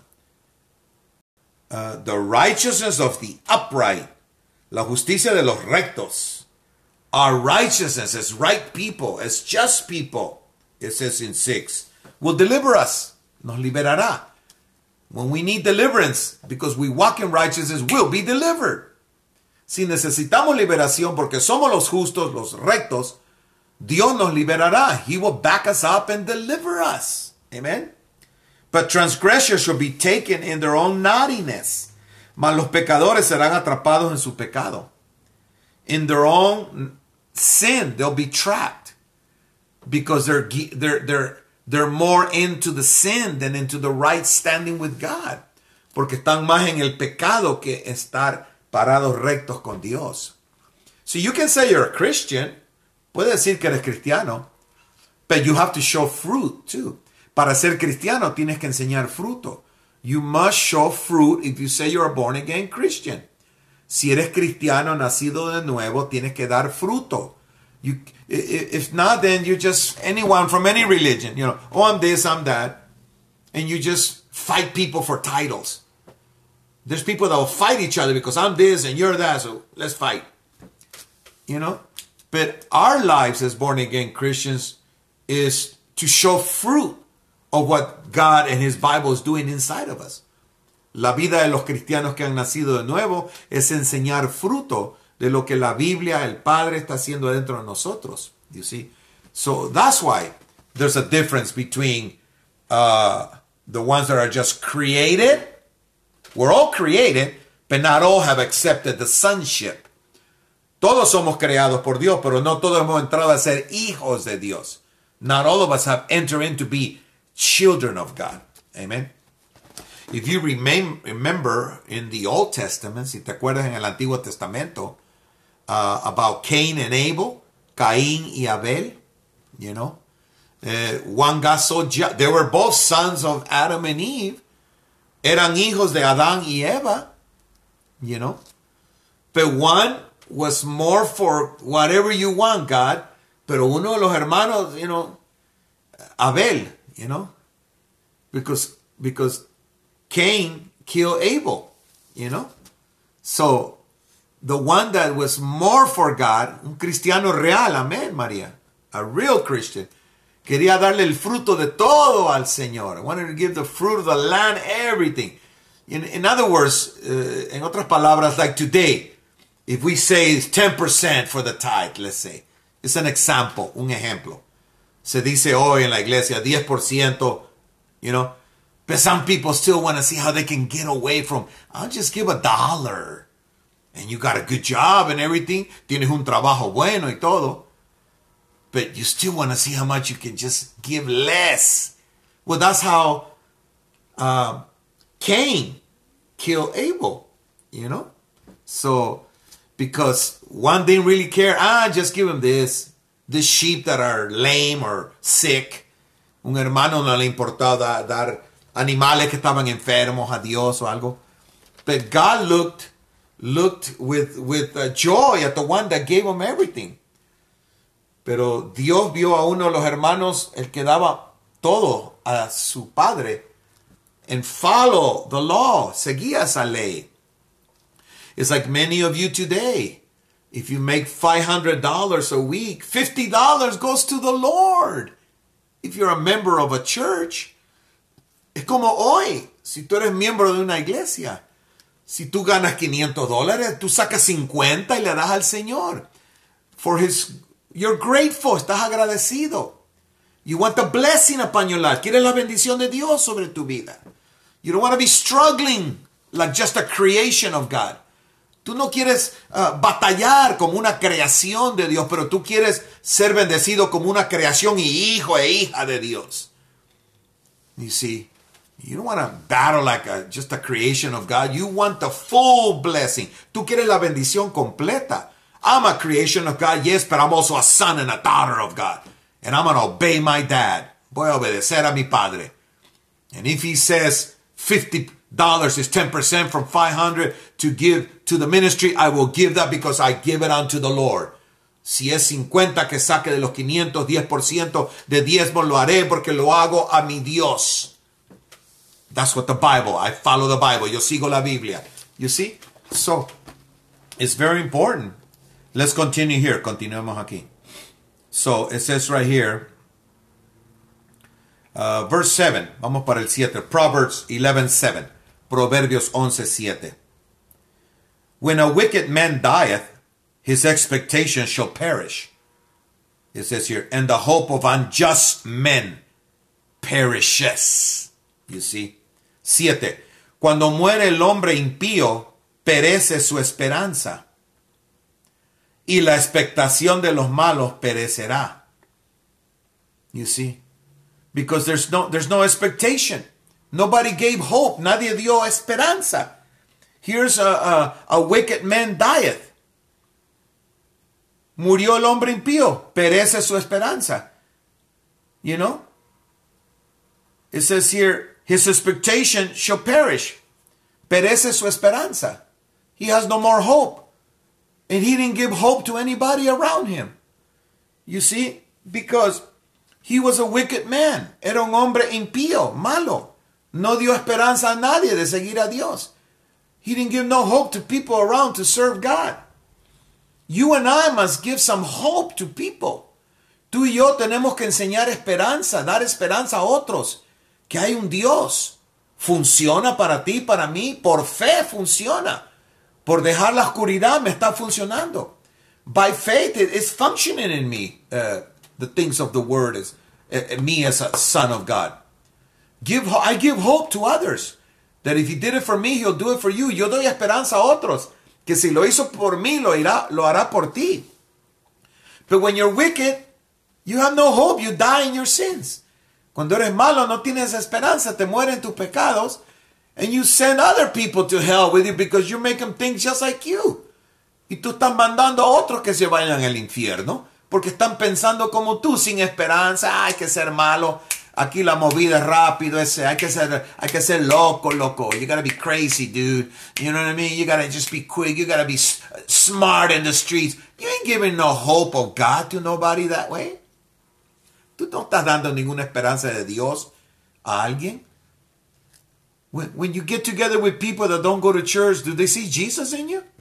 [SPEAKER 1] uh, the righteousness of the upright, la justicia de los rectos. Our righteousness as right people, as just people, it says in six, will deliver us. Nos liberará. When we need deliverance, because we walk in righteousness, we'll be delivered. Si necesitamos liberación, porque somos los justos, los rectos, Dios nos liberará. He will back us up and deliver us. Amen. But transgressors shall be taken in their own naughtiness. Mas los pecadores serán atrapados en su pecado. In their own sin, they'll be trapped. Because they're, they're, they're, they're more into the sin than into the right standing with God. Porque están más en el pecado que estar parados rectos con Dios. So you can say you're a Christian. Puedes decir que eres cristiano. But you have to show fruit too. Para ser cristiano tienes que enseñar fruto. You must show fruit if you say you're a born again Christian. Si eres cristiano nacido de nuevo, tienes que dar fruto. You, if not, then you're just anyone from any religion. You know, oh, I'm this, I'm that. And you just fight people for titles. There's people that will fight each other because I'm this and you're that, so let's fight. You know? But our lives as born again Christians is to show fruit of what God and His Bible is doing inside of us. La vida de los cristianos que han nacido de nuevo es enseñar fruto de lo que la Biblia, el Padre está haciendo dentro de nosotros. You see? So that's why there's a difference between uh, the ones that are just created. We're all created, but not all have accepted the sonship. Todos somos creados por Dios, pero no todos hemos entrado a ser hijos de Dios. Not all of us have entered in to be children of God. Amen. If you remain, remember in the Old Testament, si te acuerdas en el Antiguo Testamento, uh, about Cain and Abel, Caín y Abel, you know, uh, one got so jealous. They were both sons of Adam and Eve. Eran hijos de Adán y Eva, you know. But one was more for whatever you want, God. Pero uno de los hermanos, you know, Abel, you know, because, because Cain killed Abel, you know. So, the one that was more for God, un cristiano real, amén, María, a real Christian, quería darle el fruto de todo al Señor. I wanted to give the fruit of the land, everything. In, in other words, uh, en otras palabras, like today, if we say ten percent for the tithe, let's say, it's an example, un ejemplo. Se dice hoy en la iglesia, diez por ciento, you know. But some people still want to see how they can get away from, I'll just give a dollar. And you got a good job and everything. Tienes un trabajo bueno y todo. But you still want to see how much you can just give less. Well, that's how uh, Cain killed Abel, you know. So, because one didn't really care. Ah, just give him this. This sheep that are lame or sick. Un hermano no le importaba dar, dar animales que estaban enfermos a Dios o algo. But God looked, looked with, with uh, joy at the one that gave him everything. Pero Dios vio a uno de los hermanos, el que daba todo a su padre, and follow the law, seguía esa ley. It's like many of you today. If you make five hundred dollars a week, fifty dollars goes to the Lord. If you're a member of a church, es como hoy, si tú eres miembro de una iglesia, si tú ganas quinientos dólares, tú sacas cincuenta y le das al Señor. For his, you're grateful, estás agradecido. You want the blessing upon your life. Quieres la bendición de Dios sobre tu vida. You don't want to be struggling like just a creation of God. Tú no quieres uh, batallar como una creación de Dios, pero tú quieres ser bendecido como una creación y hijo e hija de Dios. You see, you don't want to battle like a, just a creation of God. You want the full blessing. Tú quieres la bendición completa. I'm a creation of God, yes, but I'm also a son and a daughter of God. And I'm going to obey my dad. Voy a obedecer a mi padre. And if he says fifty dollars is ten percent from five hundred to give to the ministry, I will give that because I give it unto the Lord. Si es cincuenta que saque de los quinientos, diez por ciento de diezmo lo haré porque lo hago a mi Dios. That's what the Bible, I follow the Bible. Yo sigo la Biblia. You see? So, it's very important. Let's continue here. Continuemos aquí. So, it says right here, uh, verse seven. Vamos para el siete. Proverbs eleven seven. Proverbios once siete. When a wicked man dieth, his expectation shall perish. It says here, and the hope of unjust men perishes. You see? Siete. Cuando muere el hombre impío, perece su esperanza. Y la expectación de los malos perecerá. You see? Because there's no, there's no expectation. Nobody gave hope. Nadie dio esperanza. Here's a, a, a wicked man dieth. Murió el hombre impío. Perece su esperanza. You know? It says here, his expectation shall perish. Perece su esperanza. He has no more hope. And he didn't give hope to anybody around him. You see? Because he was a wicked man. Era un hombre impío, malo. No dio esperanza a nadie de seguir a Dios. He didn't give no hope to people around to serve God. You and I must give some hope to people. Tú y yo tenemos que enseñar esperanza, dar esperanza a otros. Que hay un Dios. Funciona para ti, para mí. Por fe funciona. Por dejar la oscuridad me está funcionando. By faith, it is functioning in me. Uh, the things of the word is uh, me as a son of God. Give, I give hope to others. That if he did it for me, he'll do it for you. Yo doy esperanza a otros. Que si lo hizo por mí, lo, irá, lo hará por ti. But when you're wicked, you have no hope. You die in your sins. Cuando eres malo, no tienes esperanza. Te mueren tus pecados. And you send other people to hell with you because you make them think just like you. Y tú estás mandando a otros que se vayan al infierno porque están pensando como tú, sin esperanza. Hay que ser malo. Aquí la movida es rápido. Ese, hay, que ser, hay que ser loco, loco. You gotta be crazy, dude. You know what I mean? You gotta just be quick. You gotta be smart in the streets. You ain't giving no hope of God to nobody that way. Tú no estás dando ninguna esperanza de Dios a alguien. When, when you get together with people that don't go to church, do they see Jesus in you?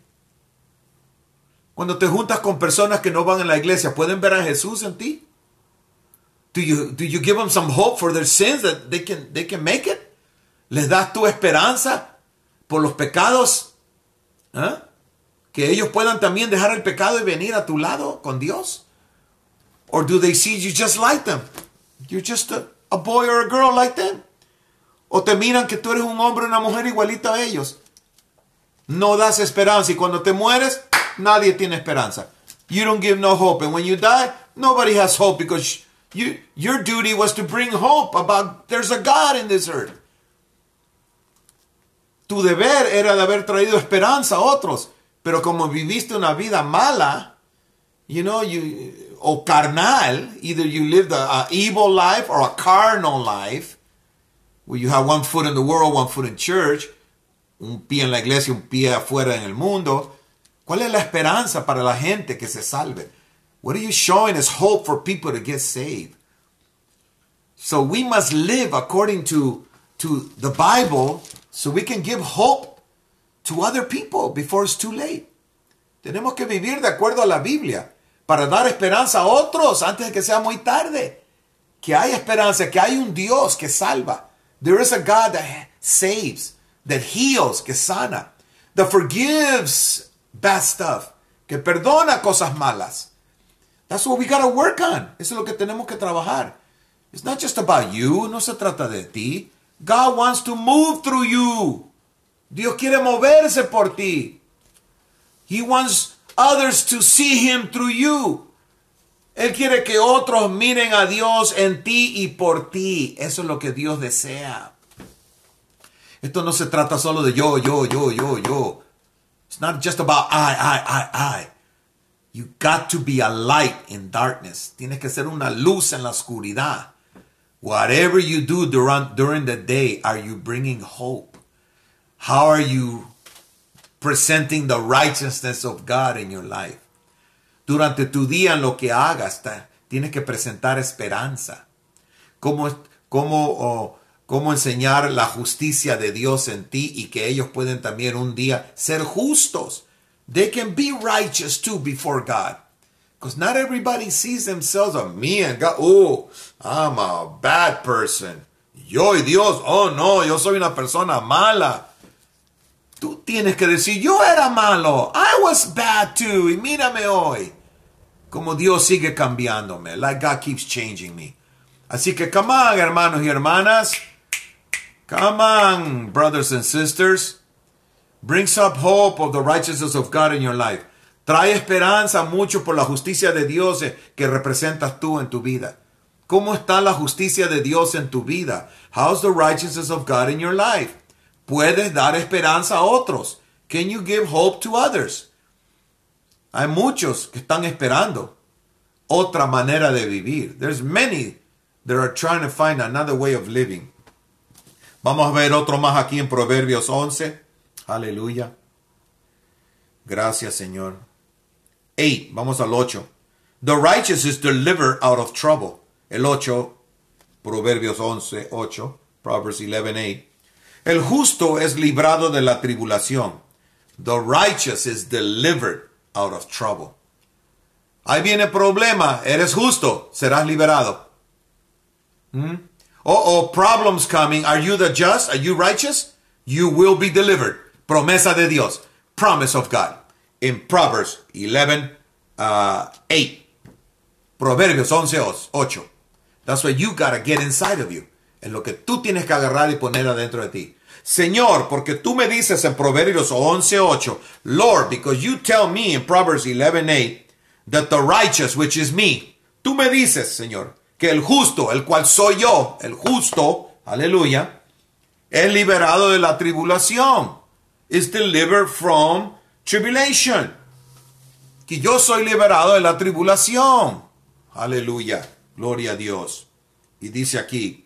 [SPEAKER 1] Cuando te juntas con personas que no van a la iglesia, ¿pueden ver a Jesús en ti? Do you, do you give them some hope for their sins that they can, they can make it? ¿Les das tu esperanza por los pecados? ¿Eh? Que ellos puedan también dejar el pecado y venir a tu lado con Dios? Or do they see you just like them? You're just a, a boy or a girl like them? O te miran que tú eres un hombre o una mujer igualita a ellos. No das esperanza. Y cuando te mueres, nadie tiene esperanza. You don't give no hope. And when you die, nobody has hope because you, your duty was to bring hope about there's a God in this earth. Tu deber era de haber traído esperanza a otros. Pero como viviste una vida mala, you know, you, o carnal, either you live an evil life or a carnal life, where you have one foot in the world, one foot in church, un pie en la iglesia, un pie afuera en el mundo. ¿Cuál es la esperanza para la gente que se salve? What are you showing as hope for people to get saved? So we must live according to, to the Bible so we can give hope to other people before it's too late. Tenemos que vivir de acuerdo a la Biblia para dar esperanza a otros antes de que sea muy tarde. Que hay esperanza, que hay un Dios que salva. There is a God that saves, that heals, que sana, that forgives bad stuff, que perdona cosas malas. That's what we got to work on. Eso es lo que tenemos que trabajar. It's not just about you. No se trata de ti. God wants to move through you. Dios quiere moverse por ti. He wants others to see Him through you. Él quiere que otros miren a Dios en ti y por ti. Eso es lo que Dios desea. Esto no se trata solo de yo, yo, yo, yo, yo. It's not just about I, I, I, I. You got to be a light in darkness. Tienes que ser una luz en la oscuridad. Whatever you do during, during the day, are you bringing hope? How are you presenting the righteousness of God in your life? Durante tu día, en lo que hagas, tienes que presentar esperanza. ¿Cómo, cómo, oh, cómo enseñar la justicia de Dios en ti y que ellos pueden también un día ser justos? They can be righteous too before God. Because not everybody sees themselves as me and God. Oh, I'm a bad person. Yo y Dios, oh no, yo soy una persona mala. Tú tienes que decir, yo era malo. I was bad too. Y mírame hoy. Como Dios sigue cambiándome. Like God keeps changing me. Así que come on, hermanos y hermanas. Come on, brothers and sisters. Brings up hope of the righteousness of God in your life. Trae esperanza mucho por la justicia de Dios que representas tú en tu vida. ¿Cómo está la justicia de Dios en tu vida? How's the righteousness of God in your life? Puedes dar esperanza a otros. Can you give hope to others? Hay muchos que están esperando otra manera de vivir. There's many that are trying to find another way of living. Vamos a ver otro más aquí en Proverbios once. Aleluya. Gracias, Señor. eight. Vamos al ocho. The righteous is delivered out of trouble. El ocho. Proverbios once, ocho. Proverbs eleven, eight. El justo es librado de la tribulación. The righteous is delivered out of trouble. Ahí viene problema. Eres justo. Serás liberado. ¿Mm? Oh, oh, problems coming. Are you the just? Are you righteous? You will be delivered. Promesa de Dios. Promise of God. In Proverbs eleven, uh, eight. Proverbios once, ocho. That's what you gotta get inside of you. Es lo que tú tienes que agarrar y poner adentro de ti. Señor, porque tú me dices en Proverbios once, ocho, Lord, because you tell me in Proverbs eleven, eight, that the righteous, which is me, tú me dices, Señor, que el justo, el cual soy yo, el justo, aleluya, es liberado de la tribulación. Is delivered from tribulation. Que yo soy liberado de la tribulación. Aleluya. Gloria a Dios. Y dice aquí,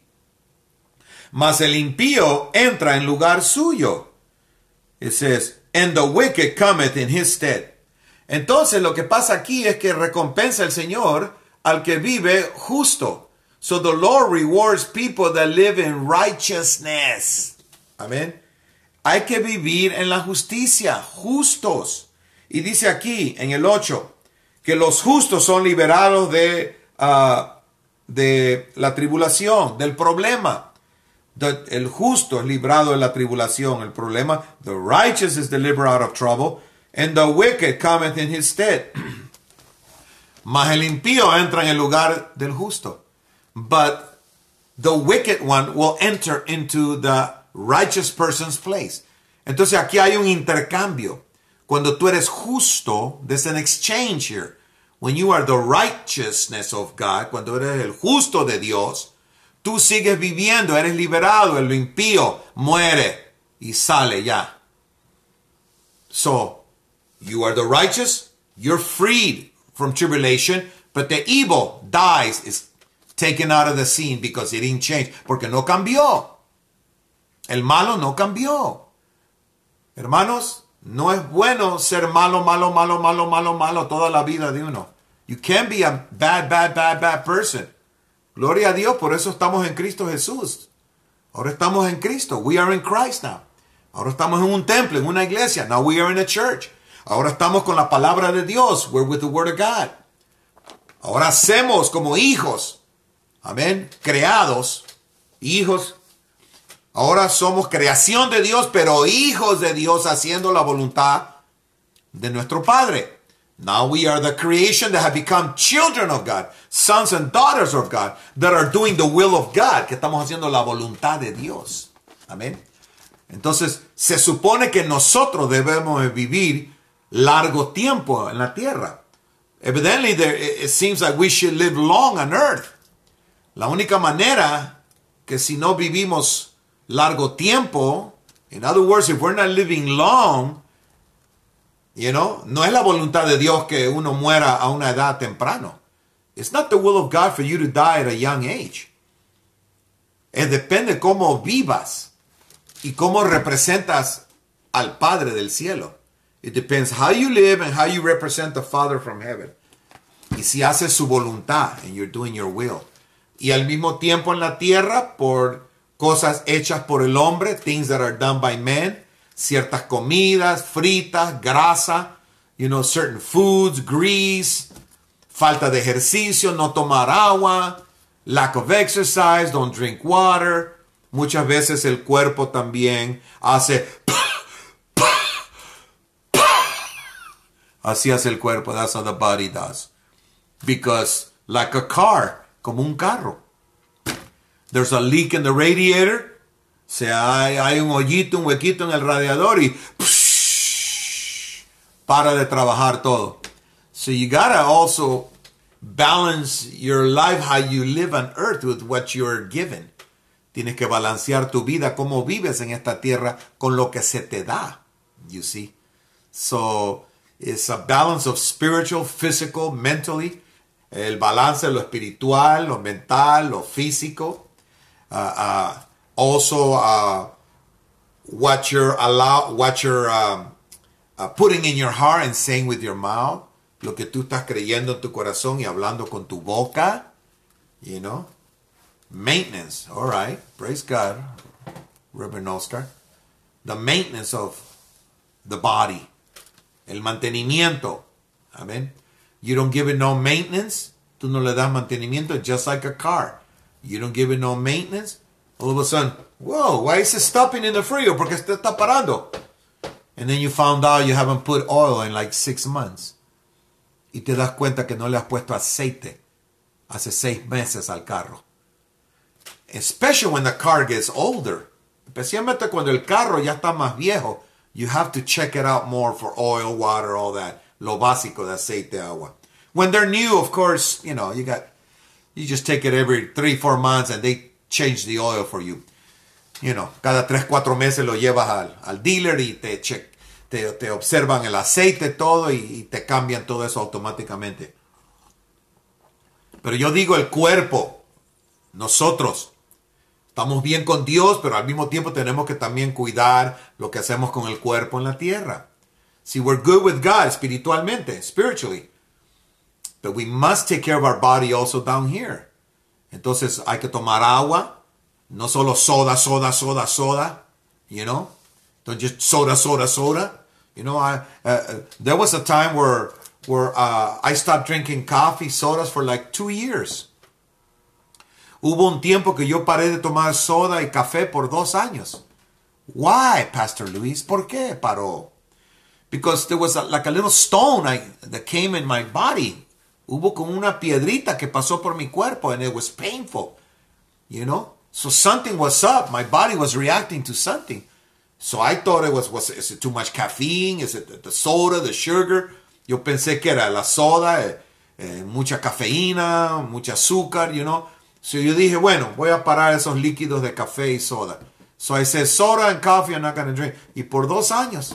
[SPEAKER 1] mas el impío entra en lugar suyo. It says, and the wicked cometh in his stead. Entonces lo que pasa aquí es que recompensa el Señor al que vive justo. So the Lord rewards people that live in righteousness. Amén. Hay que vivir en la justicia, justos. Y dice aquí en el ocho, que los justos son liberados de, uh, de la tribulación, del problema. The, el justo es librado de la tribulación, el problema. The righteous is delivered out of trouble, and the wicked cometh in his stead. Mas el impío entra en el lugar del justo. But the wicked one will enter into the righteous person's place. Entonces aquí hay un intercambio. Cuando tú eres justo, there's an exchange here. When you are the righteousness of God, cuando eres el justo de Dios, tú sigues viviendo, eres liberado, el impío muere y sale ya. So, you are the righteous, you're freed from tribulation, but the evil dies, is taken out of the scene because it didn't change, porque no cambió. El malo no cambió. Hermanos, no es bueno ser malo, malo, malo, malo, malo, malo toda la vida de uno. You can't be a bad, bad, bad, bad person. Gloria a Dios, por eso estamos en Cristo Jesús. Ahora estamos en Cristo. We are in Christ now. Ahora estamos en un templo, en una iglesia. Now we are in a church. Ahora estamos con la palabra de Dios. We're with the Word of God. Ahora hacemos como hijos. Amén. Creados. Hijos. Ahora somos creación de Dios, pero hijos de Dios haciendo la voluntad de nuestro Padre. Now we are the creation that have become children of God, sons and daughters of God, that are doing the will of God, que estamos haciendo la voluntad de Dios. Amén. Entonces, se supone que nosotros debemos vivir largo tiempo en la tierra. Evidently, there, it seems like we should live long on earth. La única manera que si no vivimos largo tiempo, in other words, if we're not living long, you know, no es la voluntad de Dios que uno muera a una edad temprano. It's not the will of God for you to die at a young age. Es depende cómo vivas y cómo representas al Padre del cielo. It depends how you live and how you represent the Father from heaven. Y si haces su voluntad and you're doing your will. Y al mismo tiempo en la tierra por cosas hechas por el hombre, things that are done by men, ciertas comidas, fritas, grasa, you know, certain foods, grease, falta de ejercicio, no tomar agua, lack of exercise, don't drink water. Muchas veces el cuerpo también hace así hace el cuerpo. That's how the body does. Because like a car, como un carro. There's a leak in the radiator. O sea, hay, hay un hoyito, un huequito en el radiador y psh, para de trabajar todo. So you gotta also balance your life, how you live on earth with what you're given. Tienes que balancear tu vida, cómo vives en esta tierra con lo que se te da. You see? So it's a balance of spiritual, physical, mentally. El balance de lo espiritual, lo mental, lo físico. Uh, uh, Also, uh, what you're allow, what you're um, uh, putting in your heart and saying with your mouth, lo que tú estás creyendo en tu corazón y hablando con tu boca, you know, maintenance. All right, praise God, Reverend Oscar. The maintenance of the body, el mantenimiento. Amen. You don't give it no maintenance. Tú no le das mantenimiento, just like a car. You don't give it no maintenance. All of a sudden, whoa, why is it stopping in the frío? Porque se está parando. And then you found out you haven't put oil in like six months. Y te das cuenta que no le has puesto aceite hace seis meses al carro. Especially when the car gets older. Especialmente cuando el carro ya está más viejo. You have to check it out more for oil, water, all that. Lo básico de aceite, agua. When they're new, of course, you know, you got, you just take it every three, four months and they change the oil for you. You know, cada tres, cuatro meses lo llevas al, al dealer y te, check, te, te observan el aceite, todo, y, y te cambian todo eso automáticamente. Pero yo digo el cuerpo, nosotros, estamos bien con Dios, pero al mismo tiempo tenemos que también cuidar lo que hacemos con el cuerpo en la tierra. See, we're good with God espiritualmente, spiritually. But we must take care of our body also down here. Entonces hay que tomar agua, no solo soda, soda, soda, soda, you know, don't just soda, soda, soda. You know, I uh, there was a time where where uh, I stopped drinking coffee, sodas for like two years. Hubo un tiempo que yo paré de tomar soda y café por dos años. Why, Pastor Luis? ¿Por qué paró? Because there was a, like a little stone I, that came in my body. Hubo como una piedrita que pasó por mi cuerpo and it was painful, you know. So something was up. My body was reacting to something. So I thought it was, was is it too much caffeine? Is it the, the soda, the sugar? Yo pensé que era la soda, eh, eh, mucha cafeína, mucha azúcar, you know. So yo dije, bueno, voy a parar esos líquidos de café y soda. So I said, soda and coffee I'm not going to drink. Y por dos años,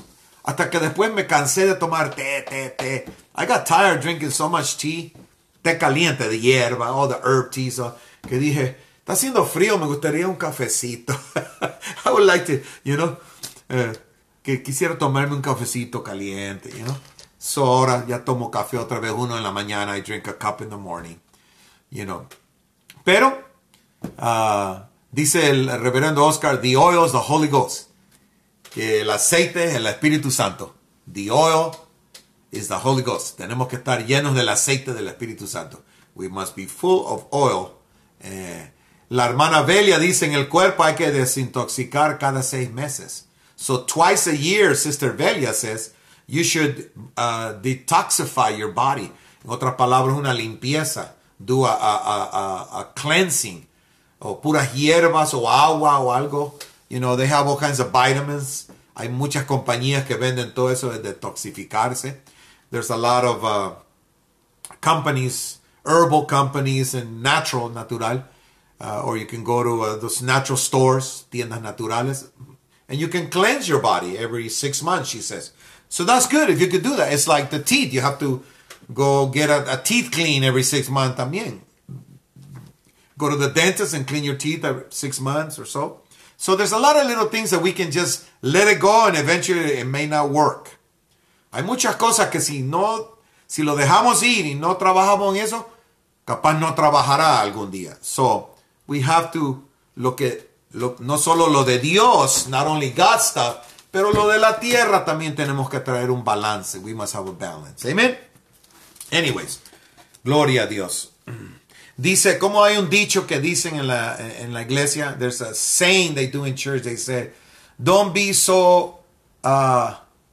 [SPEAKER 1] Hasta que después me cansé de tomar té, té, té. I got tired drinking so much tea. Té caliente de hierba, all the herb teas. So, que dije, está haciendo frío, me gustaría un cafecito. I would like to, you know, uh, que quisiera tomarme un cafecito caliente, you know. So ahora ya tomo café otra vez, uno en la mañana. I drink a cup in the morning, you know. Pero, uh, dice el reverendo Oscar, the oil is the Holy Ghost. Que el aceite es el Espíritu Santo. The oil is the Holy Ghost. Tenemos que estar llenos del aceite del Espíritu Santo. We must be full of oil. Eh, la hermana Belia dice, en el cuerpo hay que desintoxicar cada seis meses. So twice a year, Sister Belia says, you should uh, detoxify your body. En otras palabras, una limpieza. Do a, a, a, a cleansing. O puras hierbas o agua o algo. You know, they have all kinds of vitamins. Hay muchas compañías que venden todo eso de detoxificarse. There's a lot of uh, companies, herbal companies and natural, natural. Uh, or you can go to uh, those natural stores, tiendas naturales. And you can cleanse your body every six months, she says. So that's good if you could do that. It's like the teeth. You have to go get a, a teeth clean every six months también. Go to the dentist and clean your teeth every six months or so. So there's a lot of little things that we can just let it go and eventually it may not work. Hay muchas cosas que si no, si lo dejamos ir y no trabajamos en eso, capaz no trabajará algún día. So we have to, lo que, lo, no solo lo de Dios, not only God stuff, pero lo de la tierra también tenemos que traer un balance. We must have a balance. Amen. Anyways, gloria a Dios. Dice, como hay un dicho que dicen en la, en la iglesia, there's a saying they do in church, they say, don't be so uh,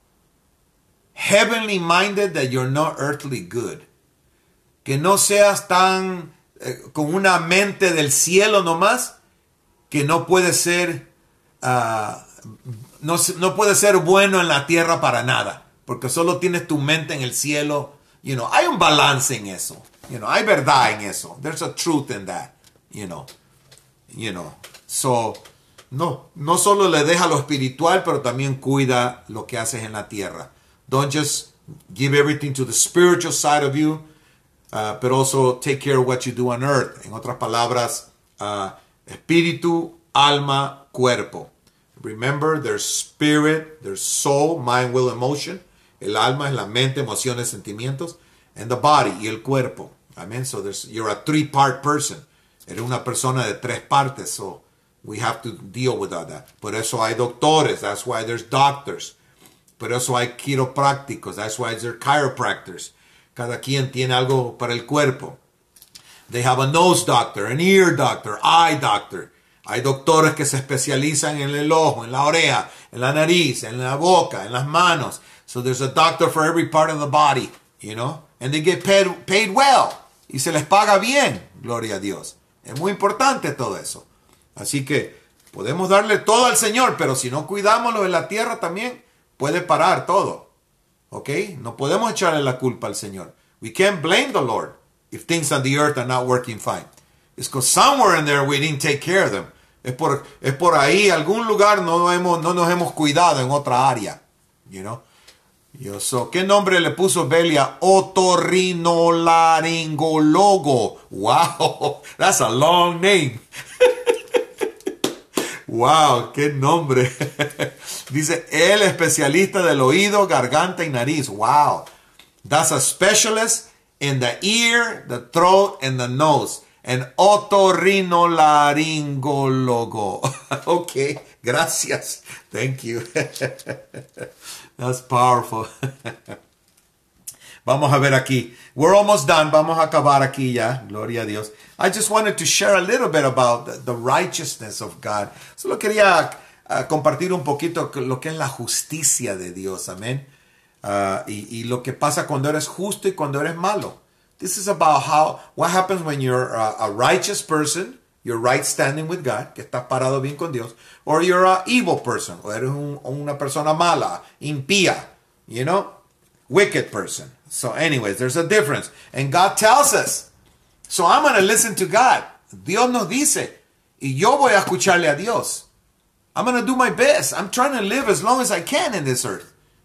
[SPEAKER 1] heavenly minded that you're not earthly good. Que no seas tan, eh, con una mente del cielo nomás, que no puede ser, uh, no, no puede ser bueno en la tierra para nada, porque solo tienes tu mente en el cielo. You know, hay un balance en eso. You know, hay verdad en eso. There's a truth in that. You know. You know. So, no, no solo le deja lo espiritual, pero también cuida lo que haces en la tierra. Don't just give everything to the spiritual side of you, uh, but also take care of what you do on earth. En otras palabras, uh, espíritu, alma, cuerpo. Remember, there's spirit, there's soul, mind, will, emotion. El alma es la mente, emociones, sentimientos. And the body, y el cuerpo. Amen. So there's, you're a three-part person. Eres una persona de tres partes. So we have to deal with all that. Por eso hay doctores. That's why there's doctors. Por eso hay quiroprácticos. That's why there's chiropractors. Cada quien tiene algo para el cuerpo. They have a nose doctor, an ear doctor, eye doctor. Hay doctores que se especializan en el ojo, en la oreja, en la nariz, en la boca, en las manos. So there's a doctor for every part of the body, you know. And they get paid, paid well. Y se les paga bien, gloria a Dios. Es muy importante todo eso. Así que podemos darle todo al Señor, pero si no cuidamos lo de la tierra también, puede parar todo. ¿Ok? No podemos echarle la culpa al Señor. We can't blame the Lord if things on the earth are not working fine. It's because somewhere in there we didn't take care of them. Es por, es por ahí, algún lugar no, hemos, no nos hemos cuidado en otra área. You know? Yo, so, ¿qué nombre le puso Belia? Otorrinolaringólogo. Wow, that's a long name. Wow, qué nombre. Dice, el especialista del oído, garganta y nariz. Wow. That's a specialist in the ear, the throat, and the nose. An otorrinolaringólogo. Okay, gracias. Thank you. That's powerful. Vamos a ver aquí. We're almost done. Vamos a acabar aquí ya. Gloria a Dios. I just wanted to share a little bit about the, the righteousness of God. Solo quería uh, compartir un poquito lo que es la justicia de Dios. Amén. Uh, y, y lo que pasa cuando eres justo y cuando eres malo. This is about how, what happens when you're a, a righteous person, you're right standing with God, que estás parado bien con Dios, or you're an evil person, o eres un, una persona mala, impía, you know, wicked person. So anyways, there's a difference. And God tells us. So I'm going to listen to God. Dios nos dice, y yo voy a escucharle a Dios. I'm going to do my best. I'm trying to live as long as I can in this earth.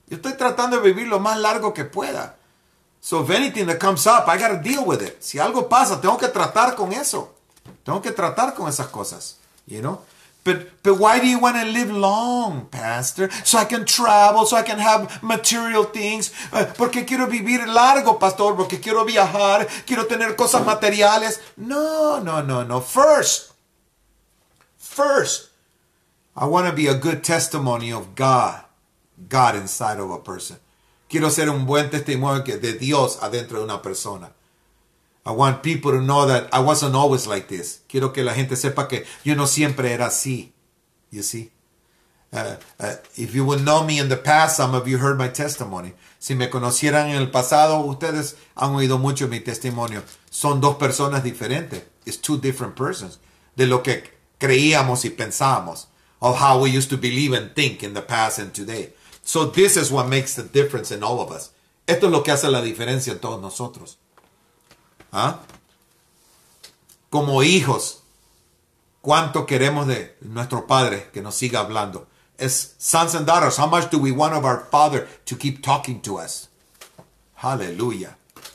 [SPEAKER 1] Yo estoy tratando de vivir lo más largo que pueda. So if anything that comes up, I got to deal with it. Si algo pasa, tengo que tratar con eso. Tengo que tratar con esas cosas. You know? But, but why do you want to live long, Pastor? So I can travel, so I can have material things. Uh, porque quiero vivir largo, Pastor. Porque quiero viajar. Quiero tener cosas materiales. No, no, no, no. First, first, I want to be a good testimony of God. God inside of a person. Quiero ser un buen testimonio de Dios adentro de una persona. I want people to know that I wasn't always like this. Quiero que la gente sepa que yo no siempre era así. You see? Uh, uh, if you would know me in the past, some of you heard my testimony. Si me conocieran en el pasado, ustedes han oído mucho mi testimonio. Son dos personas diferentes. It's two different persons. De lo que creíamos y pensábamos. Of how we used to believe and think in the past and today. So this is what makes the difference in all of us. Esto es lo que hace la diferencia en todos nosotros. ¿Ah? Como hijos, ¿cuánto queremos de nuestro Padre que nos siga hablando? As sons and daughters, how much do we want of our Father to keep talking to us? Hallelujah.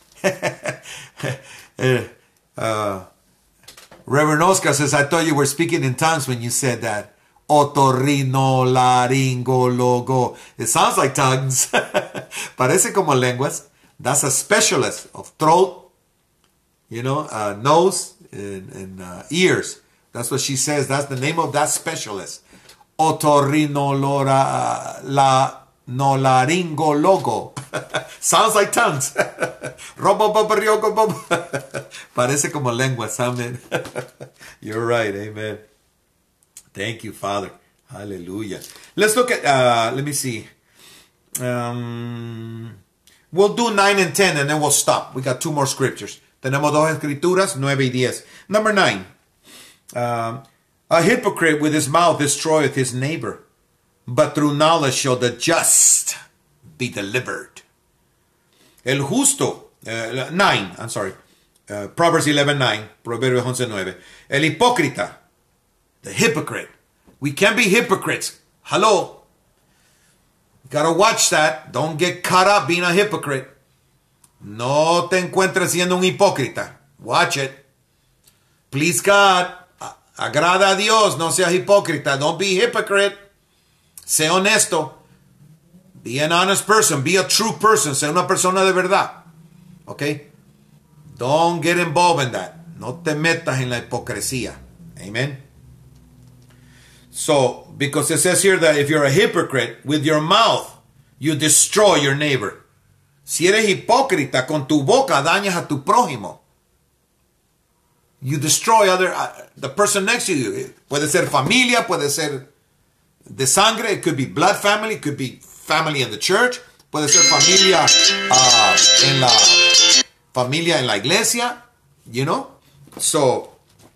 [SPEAKER 1] uh, Reverend Oscar says, I thought you were speaking in tongues when you said that. Otorrinolaringologo. It sounds like tongues. Parece como lenguas. That's a specialist of throat. You know, uh, nose and, and uh, ears. That's what she says. That's the name of that specialist. Otorrinolaringologo. La nolaringologo. Sounds like tongues. Parece como lenguas. Amen. You're right. Amen. Thank you, Father. Hallelujah. Let's look at, uh, let me see. Um, we'll do nine and ten and then we'll stop. We got two more scriptures. Tenemos dos escrituras, nueve y diez. Number nine. Um, a hypocrite with his mouth destroyeth his neighbor, but through knowledge shall the just be delivered. El justo, uh, nine, I'm sorry. Uh, Proverbs eleven nine, Proverbios once nueve. El hipócrita, the hypocrite. We can't be hypocrites. Hello. You gotta watch that. Don't get caught up being a hypocrite. No te encuentres siendo un hipócrita. Watch it. Please God. Agrada a Dios. No seas hipócrita. Don't be hypocrite. Sé honesto. Be an honest person. Be a true person. Sé una persona de verdad. Okay? Don't get involved in that. No te metas en la hipocresía. Amen. So, because it says here that if you're a hypocrite, with your mouth, you destroy your neighbor. Si eres hipócrita, con tu boca dañas a tu prójimo. You destroy other, uh, the person next to you. Puede ser familia, puede ser de sangre. It could be blood family. It could be family in the church. Puede ser familia uh, en la familia en la iglesia. You know? So,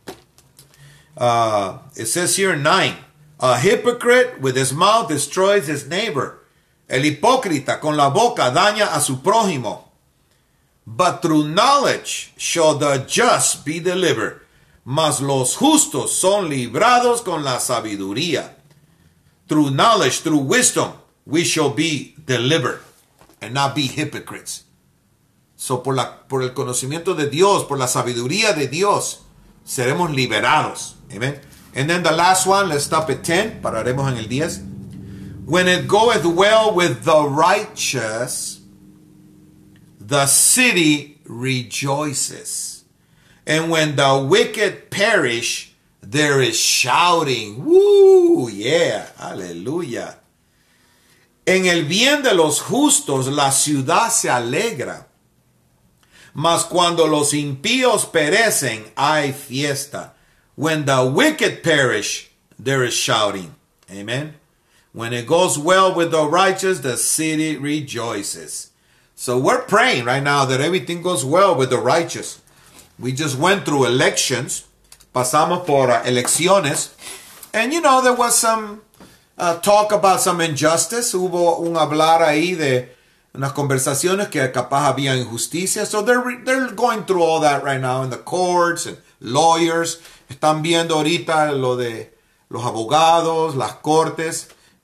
[SPEAKER 1] uh, it says here in nine. A hypocrite with his mouth destroys his neighbor. El hipócrita con la boca daña a su prójimo. But through knowledge shall the just be delivered. Mas los justos son librados con la sabiduría. Through knowledge, through wisdom, we shall be delivered and not be hypocrites. So por, la, por el conocimiento de Dios, por la sabiduría de Dios, seremos liberados. Amen. And then the last one, let's stop at ten. Pararemos en el diez. When it goeth well with the righteous, the city rejoices. And when the wicked perish, there is shouting. Woo, yeah, aleluya. En el bien de los justos, la ciudad se alegra. Mas cuando los impíos perecen, hay fiesta. When the wicked perish, there is shouting. Amen. When it goes well with the righteous, the city rejoices. So we're praying right now that everything goes well with the righteous. We just went through elections. Pasamos por uh, elecciones. And you know, there was some uh, talk about some injustice. Hubo un hablar ahí de unas conversaciones que capaz había injusticia. So they're, they're going through all that right now in the courts and lawyers. Están viendo ahorita lo de los abogados, las cortes.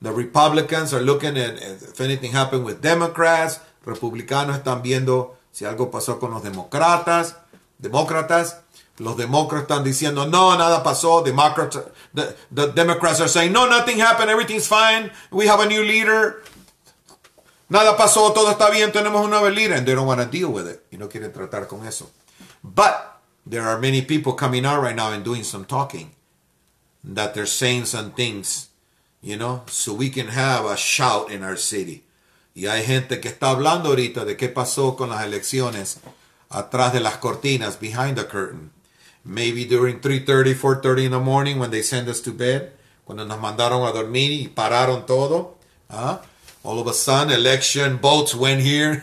[SPEAKER 1] The Republicans are looking at if anything happened with Democrats. Republicanos están viendo si algo pasó con los demócratas. Demócratas. Los demócratas están diciendo, no, nada pasó. Democrats, the, the Democrats are saying, no, nothing happened. Everything's fine. We have a new leader. Nada pasó. Todo está bien. Tenemos un nuevo líder. And they don't want to deal with it. Y no quieren tratar con eso. But there are many people coming out right now and doing some talking. That they're saying some things, you know, so we can have a shout in our city. Y hay gente que está hablando ahorita de qué pasó con las elecciones atrás de las cortinas, behind the curtain. Maybe during three thirty, four thirty in the morning when they send us to bed, cuando nos mandaron a dormir y pararon todo. ¿Ah? All of a sudden, election votes went here.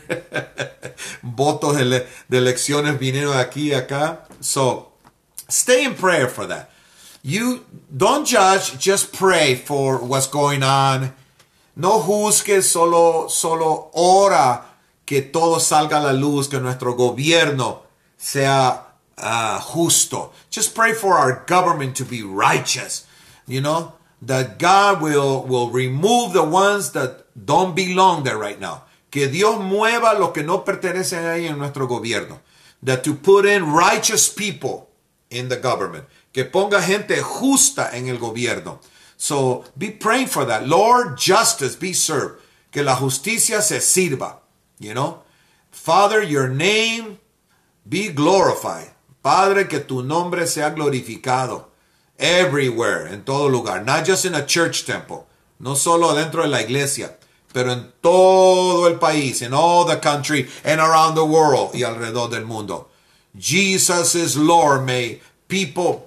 [SPEAKER 1] Votos de, le- de elecciones vinieron aquí y acá. So, stay in prayer for that. You don't judge, just pray for what's going on. No juzgues, solo, solo ora que todo salga a la luz, que nuestro gobierno sea uh, justo. Just pray for our government to be righteous. You know, that God will, will remove the ones that don't belong there right now. Que Dios mueva los que no pertenecen ahí en nuestro gobierno. That to put in righteous people in the government. Que ponga gente justa en el gobierno. So be praying for that. Lord, justice be served. Que la justicia se sirva. You know. Father, your name be glorified. Padre, que tu nombre sea glorificado. Everywhere, en todo lugar. Not just in a church temple. No solo dentro de la iglesia. Pero en todo el país. In all the country and around the world. Y alrededor del mundo. Jesus is Lord. May people...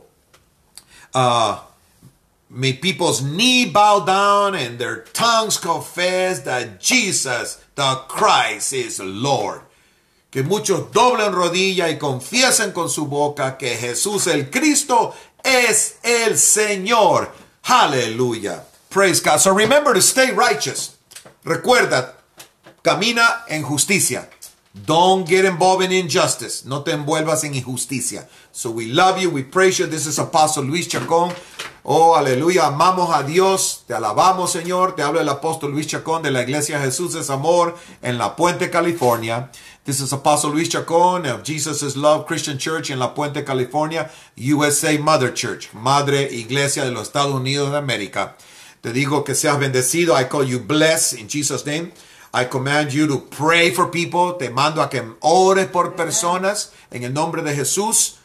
[SPEAKER 1] Uh, may people's knee bow down and their tongues confess that Jesus, the Christ, is Lord. Que muchos doblen rodilla y confiesen con su boca que Jesús el Cristo es el Señor. Hallelujah. Praise God. So remember to stay righteous. Recuerda, camina en justicia. Don't get involved in injustice. No te envuelvas en injusticia. So we love you. We praise you. This is Apostle Luis Chacón. Oh, aleluya. Amamos a Dios. Te alabamos, Señor. Te habla el apóstol Luis Chacón de la Iglesia Jesús es Amor en La Puente, California. This is Apostle Luis Chacón of Jesus is Love Christian Church in La Puente, California. U S A Mother Church. Madre Iglesia de los Estados Unidos de América. Te digo que seas bendecido. I call you blessed in Jesus' name. I command you to pray for people. Te mando a que ores por personas en el nombre de Jesús.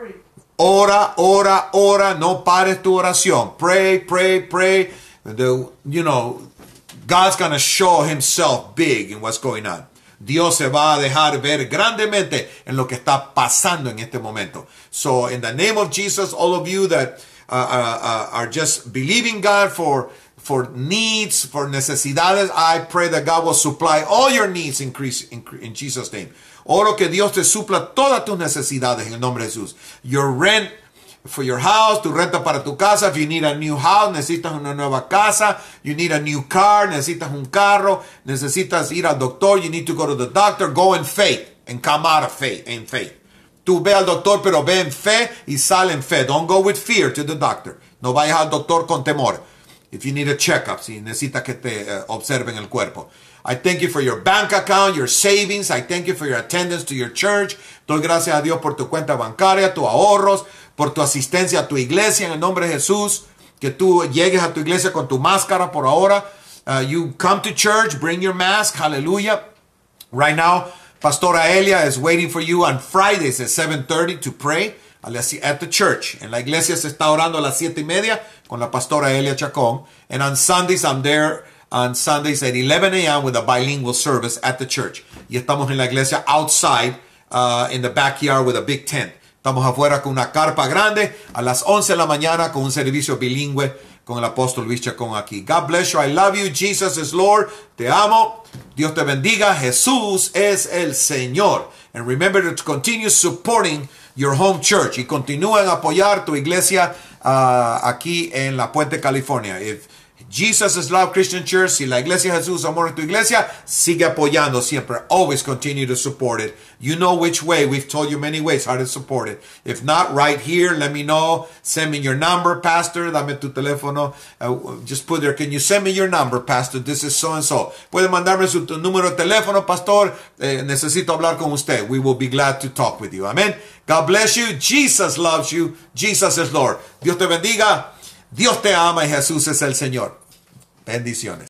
[SPEAKER 1] Ora, ora, ora. No pares tu oración. Pray, pray, pray. The, you know, God's going to show himself big in what's going on. Dios se va a dejar ver grandemente en lo que está pasando en este momento. So, in the name of Jesus, all of you that uh, uh, uh, are just believing God for for needs, for necesidades, I pray that God will supply all your needs increase in, in Jesus' name. Oro que Dios te supla todas tus necesidades en el nombre de Jesús. Your rent for your house, tu renta para tu casa. If you need a new house, necesitas una nueva casa. You need a new car, necesitas un carro. Necesitas ir al doctor, you need to go to the doctor. Go in faith and come out of faith, in faith. Tú ve al doctor, pero ve en fe y sal en fe. Don't go with fear to the doctor. No vayas al doctor con temor. If you need a checkup, si necesitas que te uh, observen el cuerpo. I thank you for your bank account, your savings. I thank you for your attendance to your church. Doy gracias a Dios por tu cuenta bancaria, tus ahorros, por tu asistencia a tu iglesia en el nombre de Jesús. Que tú llegues a tu iglesia con tu máscara por ahora. Uh, you come to church, bring your mask. Hallelujah. Right now, Pastora Elia is waiting for you on Fridays at seven thirty to pray at the church. En la iglesia se está orando a las siete y media con la Pastora Elia Chacón. And on Sundays, I'm there on Sundays at eleven a.m. with a bilingual service at the church. Y estamos en la iglesia outside, uh, in the backyard with a big tent. Estamos afuera con una carpa grande a las once de la mañana con un servicio bilingüe con el apóstol Luis Chacón aquí. God bless you. I love you. Jesus is Lord. Te amo. Dios te bendiga. Jesús es el Señor. And remember to continue supporting your home church. Y continúa en apoyar tu iglesia uh, aquí en La Puente, California. If Jesus is Love Christian Church. Si la Iglesia Jesús Amor en tu iglesia, sigue apoyando siempre. Always continue to support it. You know which way. We've told you many ways how to support it. If not, right here, let me know. Send me your number, Pastor. Dame tu teléfono. Uh, just put there, can you send me your number, Pastor? This is so and so. Puede mandarme su tu número de teléfono, Pastor. Eh, necesito hablar con usted. We will be glad to talk with you. Amen. God bless you. Jesus loves you. Jesus is Lord. Dios te bendiga. Dios te ama y Jesús es el Señor. Bendiciones.